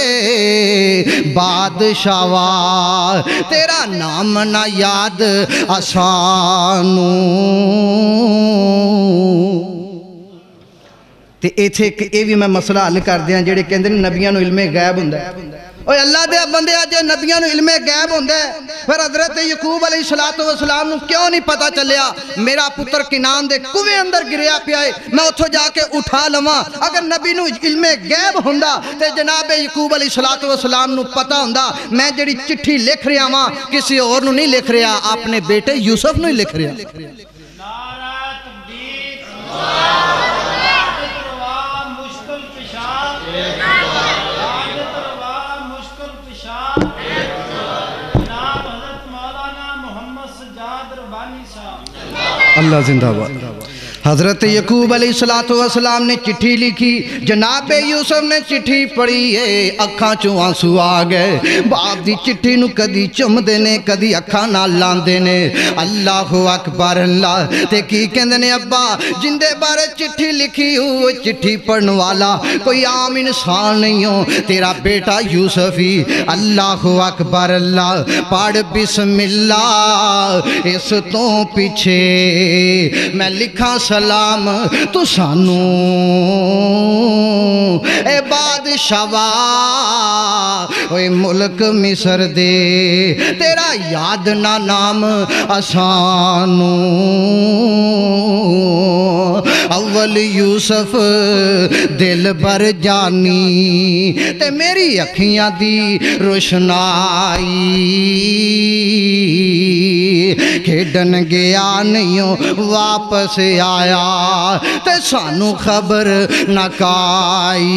بادشاہ تیرا نام نہ یاد آسانو تے ایتھے اے بھی میں مسئلہ حل کر دیاں جڑے کہندے نے نبیاں نو علم غیب ہوندا ہے اوے اللہ دے بندے اج نبیاں نو علم غیب ہوندا ہے پھر حضرت یعقوب علیہ السلام نو کیوں نہیں پتہ چلیا میرا پتر کنان دے کوے اندر گریا پیا ہے میں اتھوں جا کے اٹھا لواں اگر نبی نو علم غیب ہوندا تے جناب یعقوب علیہ السلام نو پتہ ہوندا میں جڑی چٹھی لکھ رہا ہاں کسی اور نو نہیں لکھ رہا اپنے بیٹے یوسف نو ہی لکھ رہا اللہ زندہ باد حضرت یعقوب علیہ السلام نے چٹھی لکھی جناب یوسف نے چٹھی پڑھی ہے اکھاں چوں آنسو آ گئے باپ دی چٹھی نو کدی چم دینے کدی اکھاں نہ لان دینے اللہ اکبر اللہ تے کی کہندے نے ابا جندے بارے چٹھی لکھی ہو چٹھی پڑھن والا کوئی عام انسان نہیں ہو تیرا بیٹا یوسف ہی اللہ اکبر اللہ پڑھ بسم اللہ اس تو پیچھے میں لکھا سلام تو سانو اے بادشاہ اے ملک مصر دے تیرا یاد نہ نام آسانو اول یوسف دل بر جانی تے میری اکھیاں دی روشنائی کھیڈن گیا نہیں واپس آیا تے سانو خبر نہ کائی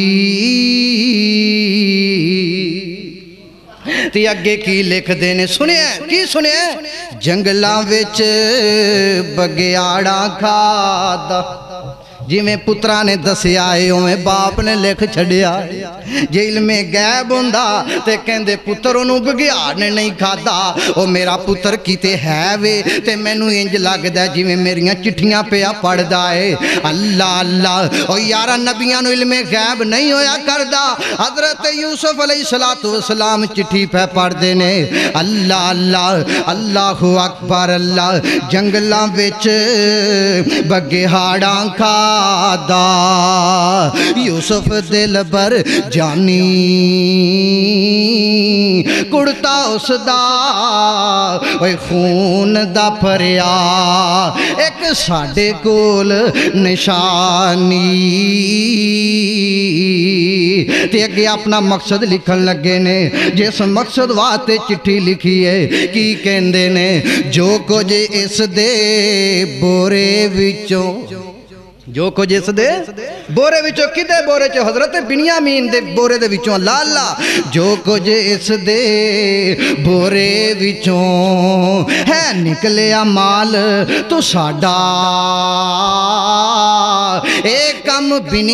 تے اگے کی لکھ دینے سنیں کی سنیں جنگلاں وچ بگیاڑا کھادا جی میں پترہ نے دسے آئے ہوئے باپ نے لکھ چھڑیا جی علم غیب ہوندا تے کہندے پتر انہوں بگیار نے نہیں کھادا او میرا پتر کیتے ہے وے تے میں نو انج لگ دا جی میں میریاں چٹھیاں پیا پڑھ دائے اللہ اللہ او یارہ نبیاں نو علم غیب نہیں ہویا کردہ حضرت یوسف علیہ السلام چٹھی پہ پڑھ دینے اللہ اللہ اللہ اکبر اللہ جنگلاں وچ بگیاڑاں کھا دا یوسف دل بر جانی کڑتا اس دا اوے خون دا پھریا ایک ساڑے کول نشانی تے اگے اپنا مقصد لکھن لگے نے جس مقصد واتے چٹھی لکھی ہے کی کہندے نے جو کچھ اس دے بورے وچوں جو کو جس دے بورے وچوں کدے بورے چو حضرت بنیامین دے بورے دے وچوں اللہ اللہ جو کو جس دے بورے وچوں ہے نکلے مال تو ساڑا ایک کم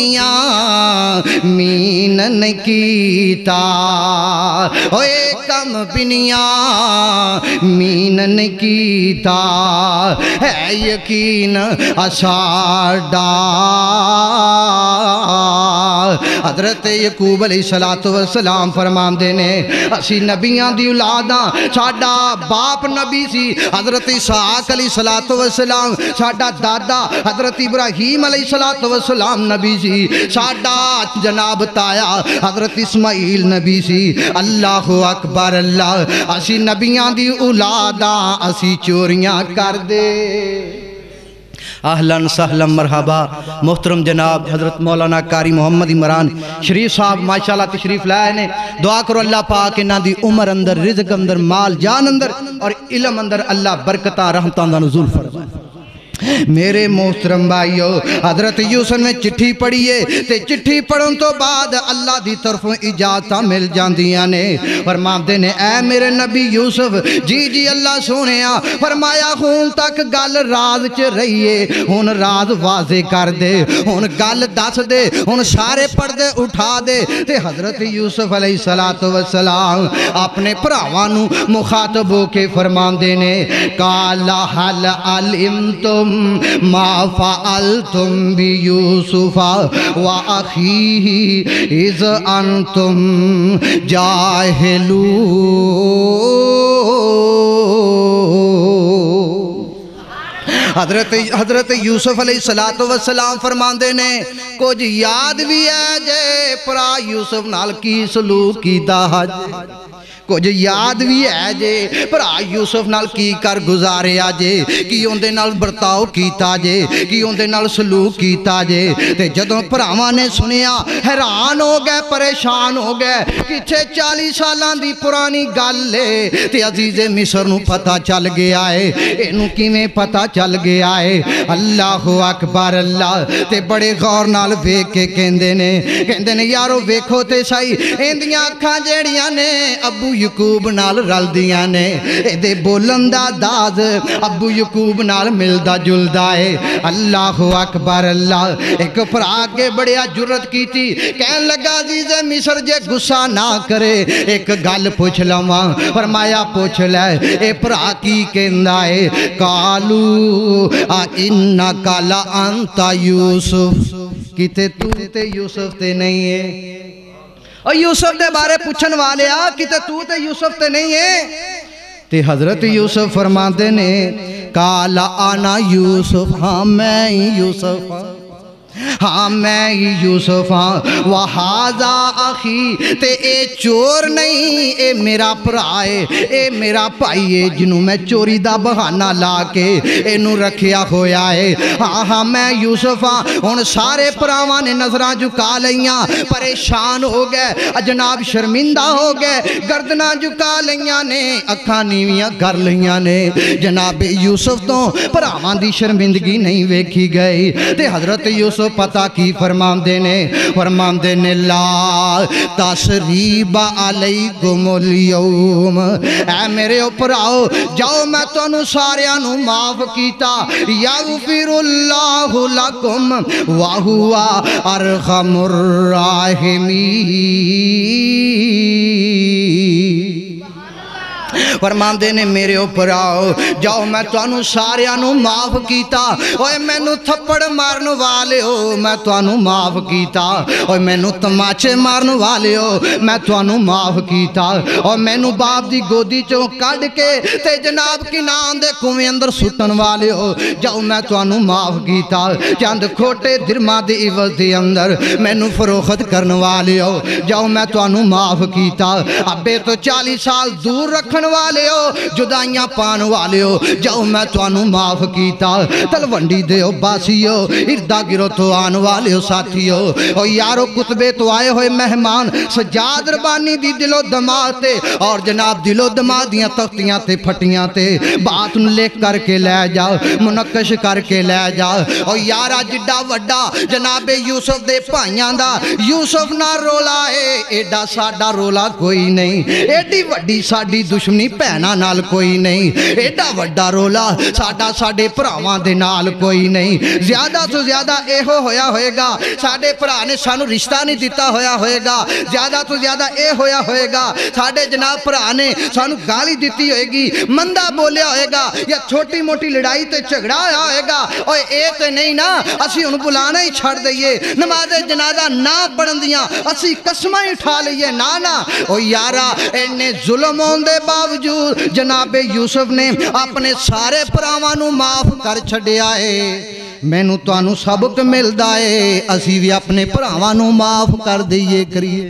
بنیامین نے کیتا ایک کم بنیامین نے کیتا ہے یقین اساڑا حضرت یعقوب علیہ السلام فرمان دینے اسی نبیان دی اولاداں ساڑا باپ نبی سی حضرت اسحاق علیہ السلام ساڑا دادا حضرت ابراہیم علیہ السلام نبی سی ساڑا جناب تایا حضرت اسماعیل نبی سی اللہ اکبر اللہ اسی نبیان دی اولاداں اسی چوریاں کر دے اہلاً سہلاً مرحبا محترم جناب حضرت مولانا قاری محمد عمران شریف صاحب ماشاءاللہ تشریف لائے نے دعا کرو اللہ پاک انہاں دی عمر اندر رزق اندر مال جان اندر اور علم اندر اللہ برکتہ رحمتاں دا نزول فرمائے میرے محترم بھائیو حضرت یوسف نے چٹھی پڑھیے تے چٹھی پڑھن تو بعد اللہ دی طرف اجازتاں مل جاندیاں نے فرماندے نے اے میرے نبی یوسف جی جی اللہ سونیا فرمایا ہون تک گل راز چ رہیے ہون راز واضح کر دے ہون گل دس دے ہون سارے پردے اٹھا دے تے حضرت یوسف علیہ السلام اپنے پراواں نو مخاطب ہو کے فرماندے نے قال هل علمتم ما فعلتم بیوسف وأخیہ اذ انتم جاہلون۔ حضرت حضرت یوسف علیہ السلام فرماندے نے کچھ یاد بھی ہے جے پرا یوسف نال کی سلوک کیتا حج، کچھ یاد بھی ہے جے پرا یوسف نال کی کر گزاریا جے، کی اندے نال برتاؤ کیتا جے، کی اندے نال سلوک کیتا جے۔ تے جدوں پراواں نے سنیا حیران ہو گئے، پریشان ہو گئے، کچھے چالیس سالاں دی پرانی گل ہے تے عزیز مصر نو پتہ چل گیا ہے، اینو کیویں پتہ چل گیا ہے؟ اللہ اکبر اللہ۔ تے بڑے غور نال ویکھ کے کہندے نے کہندے نے یارو ویکھو تے سہی ایندیاں اکھاں جیڑیاں نے ابو یعقوب نال رل دیاں نے، اے دے بولن دا داز ابو یعقوب نال ملدا جلدا ہے۔ اللہ اکبر اللہ۔ ایک پرا کے بڑیا جرت کی تھی، کہن لگا عزیز مصر جے غصہ نہ کرے ایک گل پوچھ لواں۔ فرمایا پوچھ لے۔ اے پرا کی کہندا ہے؟ قالو اِنَّکَ لَأَنْتَ یوسف، کتے تو تے یوسف تے نہیں ہے؟ اور یوسف دے بارے پوچھن والے آ کتے تو تے یوسف تے نہیں ہے؟ تے حضرت یوسف فرماندے نے قال انا یوسف، ہاں میں ہی یوسف ہاں، ہاں میں ہی یوسف ہاں۔ وَحَاذَا أَخِي، تے اے چور نہیں، اے میرا پرائے، اے میرا بھائی ہے جنہوں میں چوری دا بہانہ لا کے اینو رکھیا ہویا ہے۔ ہاں ہاں میں یوسف ہاں۔ ہن سارے پراواں نے نظراں جھکا لیاں، پریشان ہو گئے، جناب شرمندہ ہو گئے، گردناں جھکا لیاں نے، اکھاں نیویاں کر لیاں نے۔ جناب یوسف تو پراواں دی شرمندگی نہیں ویکھی گئی۔ تے حضرت یوسف پتہ کی فرماندے نے فرماندے نے لا تسریب علیکم اليوم، اے میرے اوپر آؤ جاؤ میں تو انہوں ساریاں نو معاف کیتا، یغفر اللہ لکم وہو ارحم الراحمین۔ فرماندے نے میرے اوپر آؤ جاؤ میں تو انہوں ساریاں نو معاف کیتا، اوے میں نو تھپڑ مارن والے ہو میں تو انہوں معاف کیتا، اوے میں نو تماچے مارن والے ہو میں تو انہوں معاف کیتا، اوے میں نو باپ دی گودی چوں کڈ کے تے جناب کی نام دے کنویں اندر سٹن والے ہو جاؤ میں تو انہوں معاف کیتا، چند کھوٹے درما دے عوض دے اندر میں نو فروخت کرن والے ہو جاؤ میں تو انہوں معاف کیتا، ابے تو چالیس سال دور رکھن والے ہو جدائیاں پان والے ہو جاؤ میں تو انہوں معاف کیتا، تلونڈی دے ہو باسی ہو اردہ گرو تو آن والے ہو ساتھی ہو، اور یارو کتبے تو آئے ہوئے مہمان سجاد ربانی دی دلو دماغ تے اور جناب دلو دماغ دیاں تختیاں تے پھٹیاں تے بات نو لکھ کر کے لے جاؤ، منقش کر کے لے جاؤ، اور یارا جڈا وڈا جناب یوسف دے پائیاں دا یوسف نہ رولا ہے، ایڈا ساڈا رولا کوئی نہیں، ایڈی وڈی ساڈی دشمنی پہنا نال کوئی نہیں، ایڈا وڈا رولا ساڈا ساڈے پراواں دے نال کوئی نہیں، زیادہ تو زیادہ اے ہو ہویا ہوئے گا ساڈے پرا نے سانو رشتہ نہیں دیتا ہویا ہوئے گا، زیادہ تو زیادہ اے ہویا ہوئے گا ساڈے جناب پرا نے سانو گالی دیتی ہوئے گی، مندہ بولیا ہوئے گا یا چھوٹی موٹی لڑائی تے جھگڑا ہویا ہوئے گا، اور اے تے نہیں نا اسی ان بلانا ہی چھڑ دئیے، نماز جنازہ نہ پڑھن دیاں اسی قسمہ ہی اٹھا لئیے، نا نا او یارا انہیں ظلم ہون دے باوجود جناب یوسف نے اپنے سارے پراواں نو معاف کر چھڑیا ہے۔ میں نو تو انہوں سبق مل دائے اسی بھی اپنے پراواں نو معاف کر دئیے کریے۔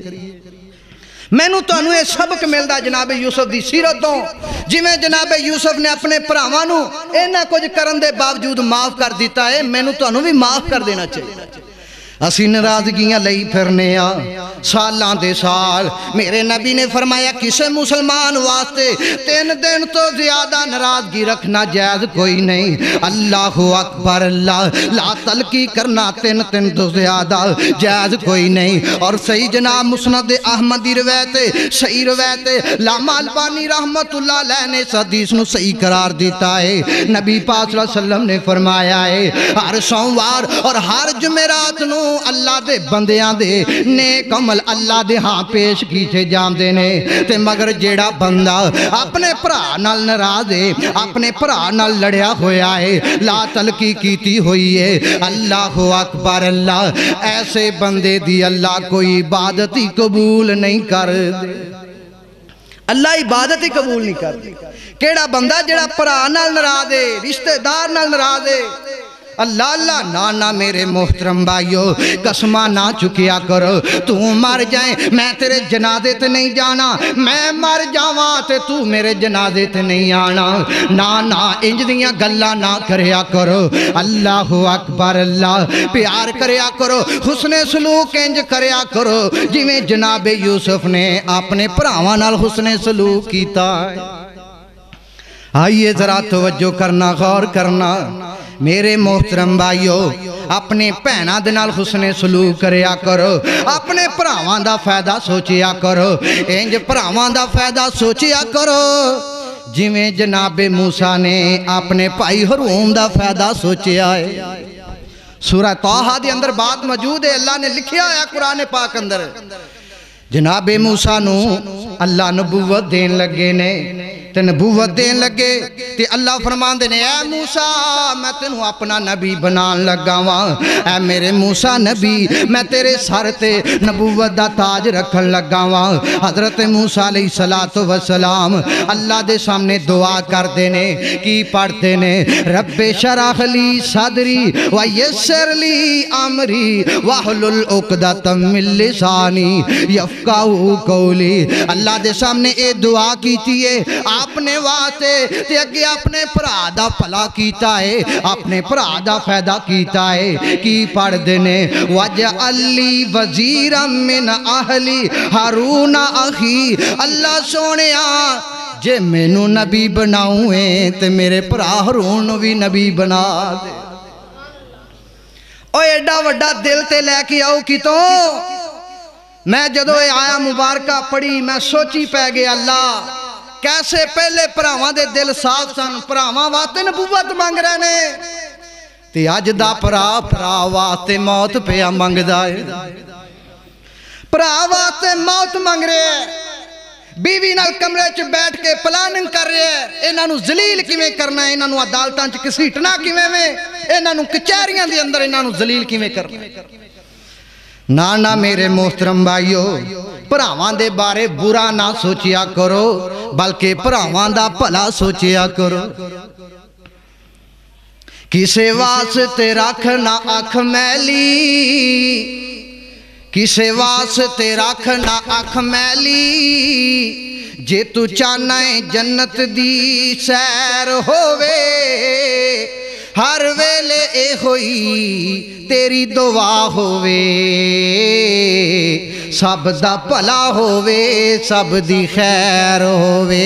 میں نو تو انہوں سبق مل دا جناب یوسف دی سیرتوں جی میں جناب یوسف نے اپنے پراواں نو اینا کچھ کرن دے باوجود معاف کر دیتا ہے، میں نو تو انہوں بھی معاف کر دینا چاہیے۔ اسی ناراضگیاں لئی پھرنے آ سالاں دے سال، میرے نبی نے فرمایا کسے مسلمان واسطے تین دن تو زیادہ ناراضگی رکھنا جائز کوئی نہیں، اللہ اکبر اللہ، لا تلقی کرنا تین دن تو زیادہ جائز کوئی نہیں۔ اور صحیح جناب مسند احمدی روایتے صحیح روایتے علامہ البانی رحمت اللہ علیہ نے اس حدیث نو صحیح قرار دیتا ہے، نبی پاک صلی اللہ علیہ وسلم نے فرمایا ہے ہر سوموار اور ہر جمعرات نو اللہ دے بندیاں دے نیک عمل اللہ دے ہاں پیش کیتے جاندے نے تے مگر جیڑا بندہ اپنے پرا نال ناراض ہے اپنے پرا نال لڑیا ہویا ہے لا تلقی کیتی ہوئی ہے اللہ اکبر اللہ ایسے بندے دی اللہ کوئی عبادت ہی قبول نہیں کر دے اللہ عبادت ہی قبول نہیں کر دے کیڑا بندہ جڑا پرا نال ناراض ہے رشتہ دار نال ناراض ہے اللہ اللہ نانا میرے محترم بھائیو قسمہ نہ چکیا کرو تو مر جائیں میں تیرے جنازے تے نہیں جانا میں مر جاواں تے تو میرے جنازے تے نہیں آنا نانا انج دیاں گلاں نہ کریا کرو اللہ اکبر اللہ پیار کریا کرو حسن سلوک انج کریا کرو جویں جناب یوسف نے اپنے بھراواں نال حسن سلوک کیتا آئیے ذرا توجہ کرنا غور کرنا میرے محترم بھائیو اپنے بھیناں دے نال حسن سلوک کریا کرو اپنے بھراواں دا فائدہ سوچیا کرو انج بھراواں دا فائدہ سوچیا کرو جویں جناب موسیٰ نے اپنے بھائی ہارون دا فائدہ سوچیا ہے سورہ طٰہٰ دے اندر بات موجود ہے اللہ نے لکھیا ہے قرآن پاک اندر جناب موسیٰ نو اللہ نبوت دین لگے نے تے نبوت دین لگے تے اللہ فرمان دینے اے موسیٰ میں تینوں اپنا نبی بنان لگا وہاں اے میرے موسیٰ نبی میں تیرے سر تے نبوت دا تاج رکھن لگا وہاں حضرت موسیٰ علیہ السلام اللہ دے سامنے دعا کر دینے کی پڑھ دینے رب شرح لی صدری ویسر لی امری واحلل عقدۃ من لسانی یفقہوا قولی اللہ دے سامنے اے دعا کیتی ہے اپنے واسطے تے اگے اپنے بھرا دا بھلا کیتا ہے اپنے بھرا دا فائدہ کیتا ہے کی پڑھ دینے وَجْعَلْ لِي وَزِيرًا مِّنْ أَهْلِي ہارون اخی اللہ سونیا جے مینوں نبی بناؤں ہے تے میرے بھرا ہارون بھی نبی بنا دے اوہ ایڈا وڈا دل تے لے کے آؤ کی تو میں جدو اے آیا مبارکہ پڑھی میں سوچی پہ گیا اللہ کیسے پہلے پراواں دے دل صاف سن پراواں واسطے نبوت مانگ رہے نے تے اج دا پرا پرا واسطے موت پیا منگدا ہے پرا واسطے موت منگ رہے بیوی نال کمرے چ بیٹھ کے پلاننگ کر رہے انہاں نو ذلیل کیویں کرنا ہے انہاں نو عدالتاں چ گھسیٹنا کیویں وے انہاں نو کچہریاں دے اندر انہاں نو ذلیل کیویں کرنا نانا میرے محترم بھائیو بھراواں دے بارے برا نہ سوچیا کرو بلکہ بھراواں دا بھلا سوچیا کرو کسے واسطے رکھنا اکھ میلی کسے واسطے رکھنا اکھ میلی جے تو چاہنا ہے جنت دی سیر ہووے ہر ویلے اے ہوئی تیری دعا ہووے سب دا بھلا ہووے سب دی خیر ہووے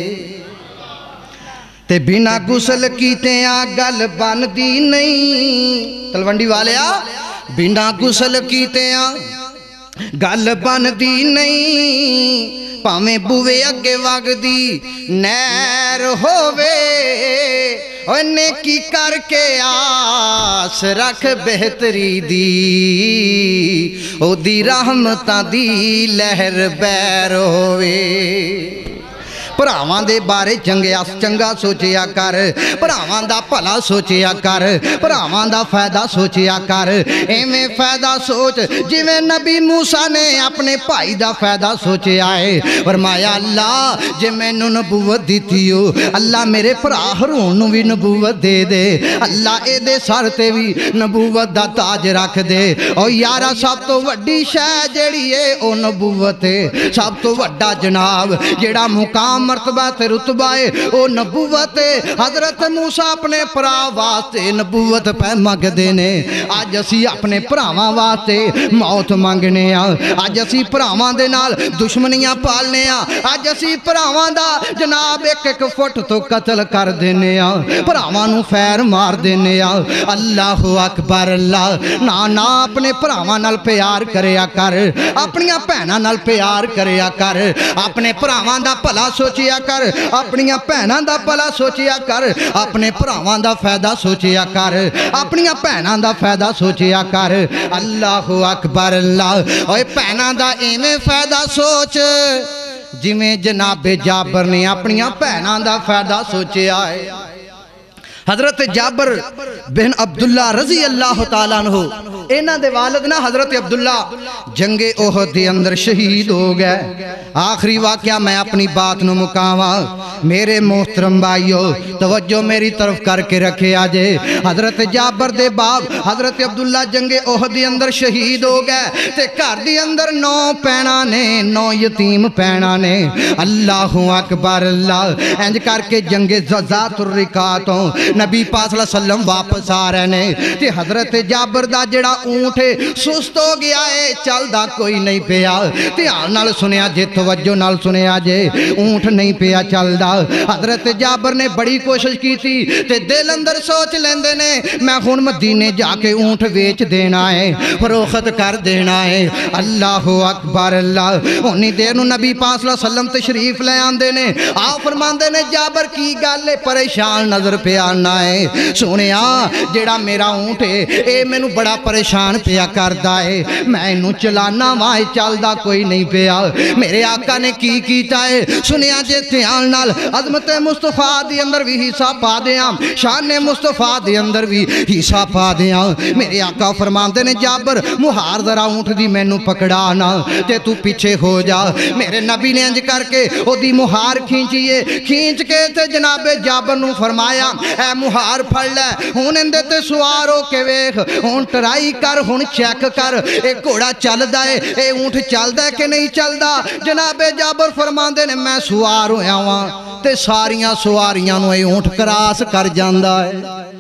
تے بنا غسل کیتے آ گل بن دی نہیں تلونڈی والے آ بنا غسل کیتے آ گل بن دی نہیں پاویں بوے اگے وگ دی نہر ہووے اونے کی کر کے آس رکھ بہتری دی او دی رحمتاں دی لہر بیر ہووے بھراواں دے بارے چنگیا چنگا سوچیا کر بھراواں دا بھلا سوچیا کر بھراواں دا فائدہ سوچیا کر ایویں فائدہ سوچ جویں نبی موسیٰ نے اپنے بھائی دا فائدہ سوچیا ہے فرمایا اللہ جے مینوں نبوت دتی ہو اللہ میرے بھرا ہارون نوں بھی نبوت دے دے اللہ اے دے سر تے بھی نبوت دا تاج رکھ دے او یارا سب تو وڈی شے جیڑی ہے او نبوت ہے سب تو وڈا جناب جیڑا مقام مرتبہ تے رتبہ ہے او نبوت ہے حضرت موسیٰ اپنے پرا واسطے نبوت پہ مانگ دینے آج اسی اپنے پراواں واسطے موت مانگنے ہیں آج اسی پراواں دے نال دشمنیاں پالنے ہیں آج اسی پراواں دا جناب ایک ایک فٹ تو قتل کر دینے ہیں پراواں نو فیر مار دینے ہیں اللہ اکبر اللہ نانا اپنے پراواں نال پیار کریا کر اپنیاں بہناں نال پیار کریا کر اپنے پراواں دا بھلا سوچ سوچیا کر اپنیاں بھیناں دا بھلا سوچیا کر اپنے بھراواں دا فائدہ سوچیا کر اپنیاں بھیناں دا فائدہ سوچیا کر اللہ اکبر اللہ اوے بھیناں دا ایویں فائدہ سوچ جویں جناب جابر نے اپنیاں بھیناں دا فائدہ سوچیا ہے حضرت جابر بن عبداللہ رضی اللہ تعالیٰ عنہ اینا دے والد نا حضرت عبداللہ جنگ احد دے اندر شہید ہو گئے آخری واقعہ میں اپنی بات نو مکاواں میرے محترم بھائیو توجہ میری طرف کر کے رکھے آجے حضرت جابر دے باپ حضرت عبداللہ جنگ احد دے اندر شہید ہو گئے تے گھر دے اندر نو پینا نے نو یتیم پینا نے اللہ اکبر اللہ انج کر کے جنگ ذات الرقاتوں نبی پاک صلی اللہ علیہ وسلم واپس آ رہے نے تے حضرت جابر دا جڑا اونٹ سست ہو گیا ہے چل دا کوئی نہیں پیا تے آن نال سنیا جے توجہ نال سنیا جے اونٹ نہیں پیا چل دا حضرت جابر نے بڑی کوشش کی تھی تے دل اندر سوچ لیندے نے میں ہن مدینے جا کے اونٹ ویچ دینا ہے فروخت کر دینا ہے اللہ اکبر اللہ ہونی دیر نو نبی پاک صلی اللہ علیہ وسلم تشریف لے آندے نے آ فرماندے نے جابر کی گل ہے پریشان نظر پیا ہے سونیا جیڑا میرا اونٹ ہے اے میں نو بڑا پریشان پیا کردا ہے میں نو چلانا وائے چلدا کوئی نہیں پیا میرے آقا نے کی کیتا ہے سنیا جے دھیان نال عظمت مصطفیٰ دی اندر بھی حصہ پا دیاں شان مصطفیٰ دی اندر بھی حصہ پا دیاں میرے آقا فرماندے نے جابر مہار ذرا اونٹ دی میں نو پکڑانا تے تو پیچھے ہو جا میرے نبی نے انج کر کے او دی مہار کھینچیے کھینچ کے تے جناب جابر نو فرمایا اے مہار پھڑ لے ہون اندے تے سوار ہو کے ویخ ہون ٹرائی کر ہون چیک کر اے گھوڑا چل دائے اے اونٹ چل دائے کہ نہیں چل دا جناب جابر فرماندے نے میں سوار ہویا ہوں تے ساریاں سواریاں نو اے اونٹ کراس کر جاندہ ہے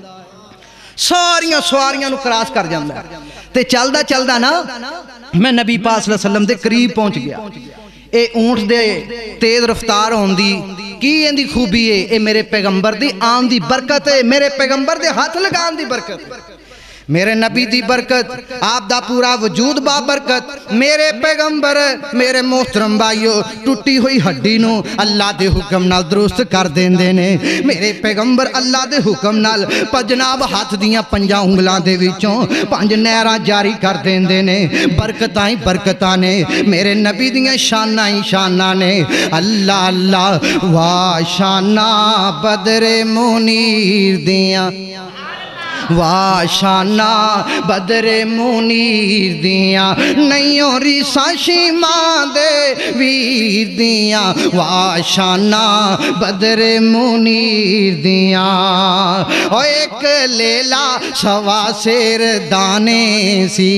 ساریاں سواریاں نو کراس کر جاندہ ہے تے چل دا چل دا نا میں نبی پاک صلی اللہ علیہ وسلم دے قریب پہنچ گیا اے اونٹ دے تیز رفتار ہون دی کی اندی خوبی ہے اے میرے پیغمبر دی آن دی برکت ہے میرے پیغمبر دے ہاتھ لگان دی برکت ہے میرے نبی دی برکت آپ دا پورا وجود با برکت میرے پیغمبر میرے محترم بھائیو ٹوٹی ہوئی ہڈی نو اللہ دے حکم نال درست کر دین دینے میرے پیغمبر اللہ دے حکم نال پجناب ہاتھ دیاں پنجا انگلان دے وچوں پانچ نیران جاری کر دین دینے برکتائیں برکتانے میرے نبی دیاں شانائیں شانانے اللہ اللہ وا شانہ بدر منیر دیاں وا شانہ بدر منیر دیاں نیوں ریسا شیماں دے ویر دیاں وا شانہ بدر منیر دیاں او ایک لیلہ سوا سیر دانے سی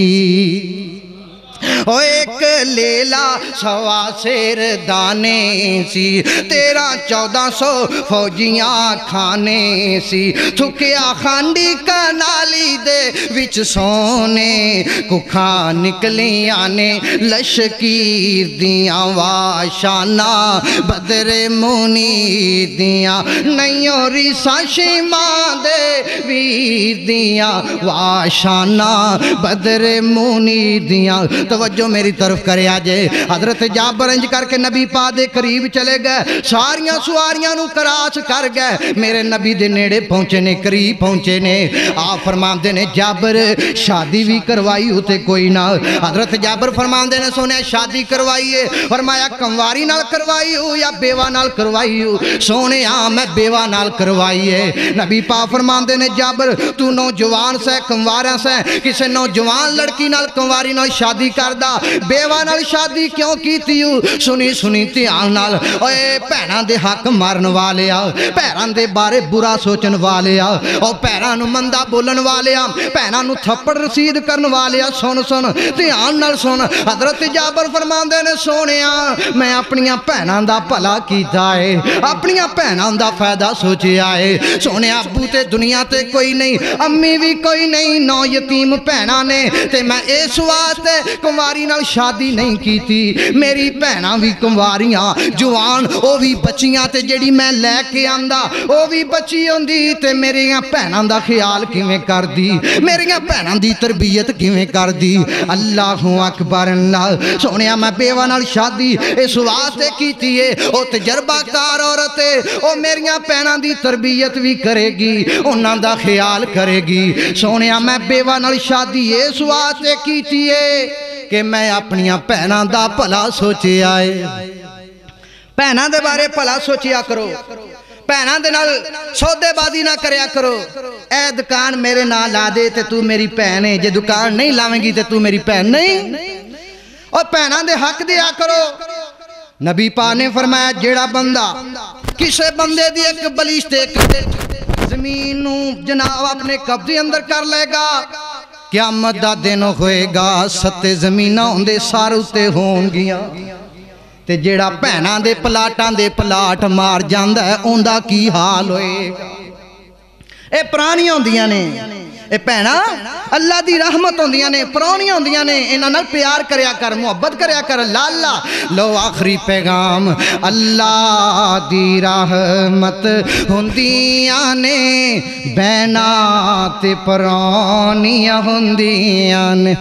او ایک لیلہ سوا سیر دانے سی تیرہ چودہ سو فوجیاں کھانے سی تھکیا خانڈی کنالی دے وچ سونے ککھاں نکلی آنے لشکیر دیاں وا شانہ بدر منیر دیاں نیوں ریسا شیماں دے ویر دیاں وا شانہ بدر منیر دیاں توجہ میری طرف کرے آجے حضرت جابر انج کر کے نبی پا دے قریب چلے گئے ساریاں سواریاں نو کراچ کر گئے میرے نبی دے نیڑے پہنچے نے قریب پہنچے نے آپ فرمان دے نے جابر شادی بھی کروائی ہوتے کوئی نہ حضرت جابر فرمان دے نے سونے شادی کروائیے فرمایا کمواری نال کروائی ہو یا بیوہ نال کروائی ہو سونے ہاں میں بیوہ نال کروائیے نبی پا فرمان دے نے جابر تو نوجوان سے کموارا سے کسے نوجوان لڑکی نال کمواری نال شادی کردہ بیوہ نال شادی کیوں کی تیو سنی سنی تیان نال اوے پیران دے حق مارن والے آ پیران دے بارے برا سوچن والے آ او پیران نو مندہ بولن والے آ پیران نو تھپڑ رسید کرن والے آ سن سن تیان نال سن حضرت جابر فرمان دے نے سونے آ میں اپنیاں پیران دا پلا کی جائے اپنیاں پیران دا فائدہ سوچے آئے سونے ابو تے دنیا تے کوئی نہیں امی بھی کوئی نہیں نو یتیم پیران نے تے میں اس واسطے کمار کنواری نال شادی نہیں کیتی میری بہناں بھی کنواریاں جوان او بھی بچیاں تے جڑی میں لے کے آندا او بھی بچی ہوندی تے میریاں بہناں دا خیال کیویں کر دی میریاں بہناں دی تربیت کیویں کر دی اللہ اکبر اللہ سونیا میں بیوہ نال شادی اس واسطے کیتی ہے او تجربہ کار عورت ہے او میریاں بہناں دی تربیت بھی کرے گی انہاں دا خیال کرے گی سونیا میں بیوہ نال شادی اس واسطے کیتی ہے کہ میں اپنیاں بہناں دا بھلا سوچے آئے بہناں دے بارے بھلا سوچیا کرو بہناں دے نال سودے بازی نہ کریا کرو اے دکان میرے نال لا دے تے تو میری بہن ہے جے دکان نہیں لاویں گی تے تو میری بہن نہیں اور بہناں دے حق دیا کرو نبی پاک نے فرمایا جیڑا بندہ کسے بندے دی ایک بلیش تے زمین نو جناب اپنے قبضے اندر کر لے گا قیامت دا دن ہوئے گا ستے زمینہ ہوندے ساروتے ہون گیاں تے جیڑا بہناں دے پلاٹاں دے پلاٹ مار جاندا ہے اوندا کی حال ہوئے گا اے پرانی ہوندیاں نے اے بہناں اللہ دی رحمت ہوندیاں نے پرانی ہوندیاں نے انہاں نال پیار کریا کر محبت کریا کر اللہ اللہ لو آخری پیغام اللہ دی رحمت ہوندیاں نے بہناں تے پرانیاں ہوندیاں نے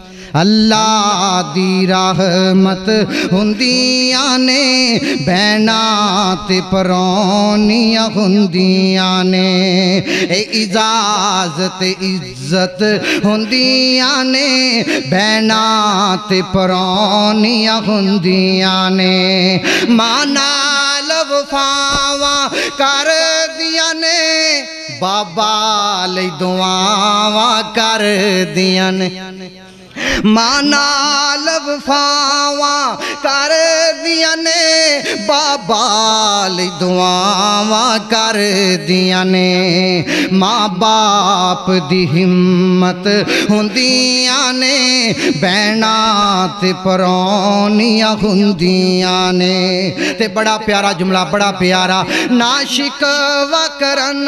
اللہ دی رحمت ہوندیاں نے بہناں تے پرانیاں ہوندیاں نے اے اجازت عزت ہوندیاں نے بہناں تے پرانیاں ہوندیاں نے ماں نال وفاواں کر دیاں نے بابا لئی دعاواں کر دیاں نے ماں نال وفاواں کر دیاں نے بابا لئی دعاواں کر دیاں نے ماں باپ دی ہمت ہوندیاں نے بہناں تے پرانیاں ہوندیاں نے تے بڑا پیارا جملہ بڑا پیارا نا شکوہ کرن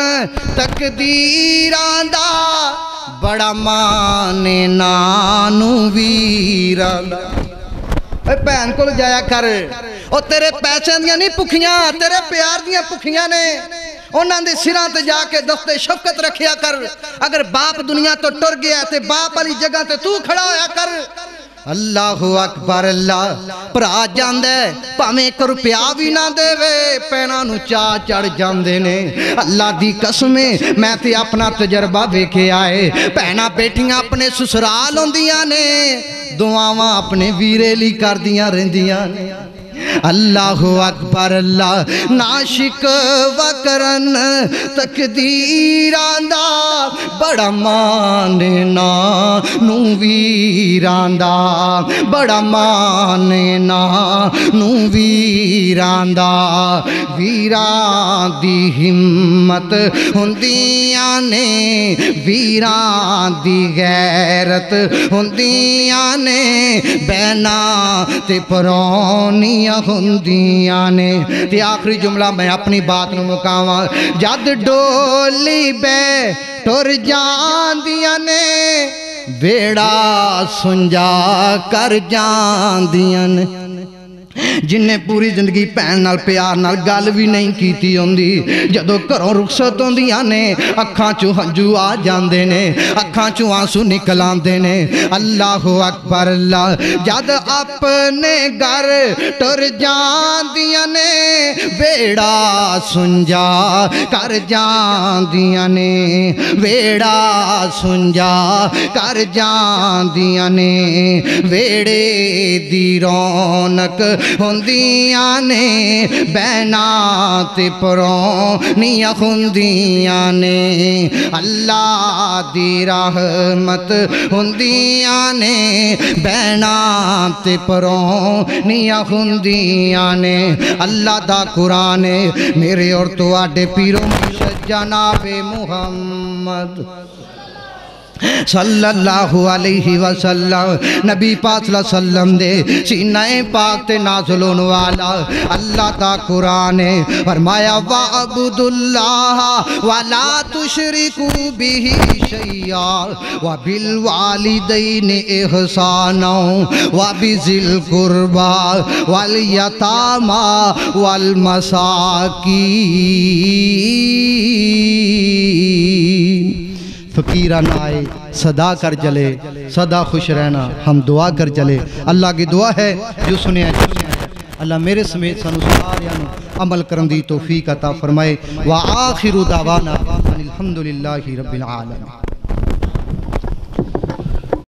تقدیراں دا بڑا مانے نانو ویران اے بہن کو جایا کر او تیرے پیسے دیاں نہیں پکھیاں تیرے پیار دیاں پکھیاں نے انہاں دے سراں تے جا کے دستے شفقت رکھیا کر اگر باپ دنیا تو ٹر گیا تے باپ والی جگہ تے تو کھڑا ہویا کر اللہ اکبر اللہ پرا جاندے پاویں ایک روپیہ بھی نہ دے وے پیناں نو چاہ چڑھ جاندے نے اللہ دی قسمیں میں تے اپنا تجربہ ویکھے آئے پہنا بیٹھیاں اپنے سسرال ہوندیاں نے دعاواں اپنے ویرے لی کر دیاں رہندیاں نے اللہ اکبر اللہ نا شکوہ کرن تقدیراں دا بڑا مانے نانو ویراں دا بڑا مانے نانو ویراں دا ویراں دی ہمت ہوندیاں نے ویراں دی غیرت ہوندیاں نے بہناں تے پرانیاں ہوندیاں نے تے آخری جملہ میں اپنی بات نو مکاواں جد ڈولی بے ٹر جاندیاں نے بیڑا سنجا کر جاندیاں نے جنہیں پوری زندگی پہن نال پیار نال گل بھی نہیں کیتی ہوندی جدو گھروں رخصت ہوندیاں نے اکھاں چوں ہنجو آ جاندے نے اکھاں چوں آنسو نکل آندے نے اللہ اکبر اللہ جد اپنے گھر ٹر جاندیاں نے ویڑا سنجا کر جاندیاں نے ویڑا سنجا کر جاندیاں نے ویڑے دی رونق ہوندیاں نے بہناں تے پرانیاں ہوندیاں نے اللہ دی رحمت ہوندیاں نے بہناں تے پرانیاں ہوندیاں نے اللہ دا قرآن میرے اور تواڈے پیرو مرشد جناب محمد صلی اللہ علیہ وسلم نبی پاک صلی اللہ علیہ وسلم دے سینہ پاک تے نازل ہون والا اللہ دا قرآن ہے فرمایا وَعَبُدُ اللَّهَ وَلَا تُشْرِكُوا بِهِ شَيْئًا وَبِالْوَالِدَيْنِ إِحْسَانًا وَبِذِي الْقُرْبَى وَالْيَتَامَى وَالْمَسَاكِينِ۔ فقیران آئے صدا کر جلے صدا خوش رہنا ہم دعا کر جلے اللہ کی دعا ہے جو سنے اللہ میرے سمیت سنو ساریانو عمل کرن دی توفیق عطا فرمائے وآخر دعوانا الحمدللہ رب العالمین۔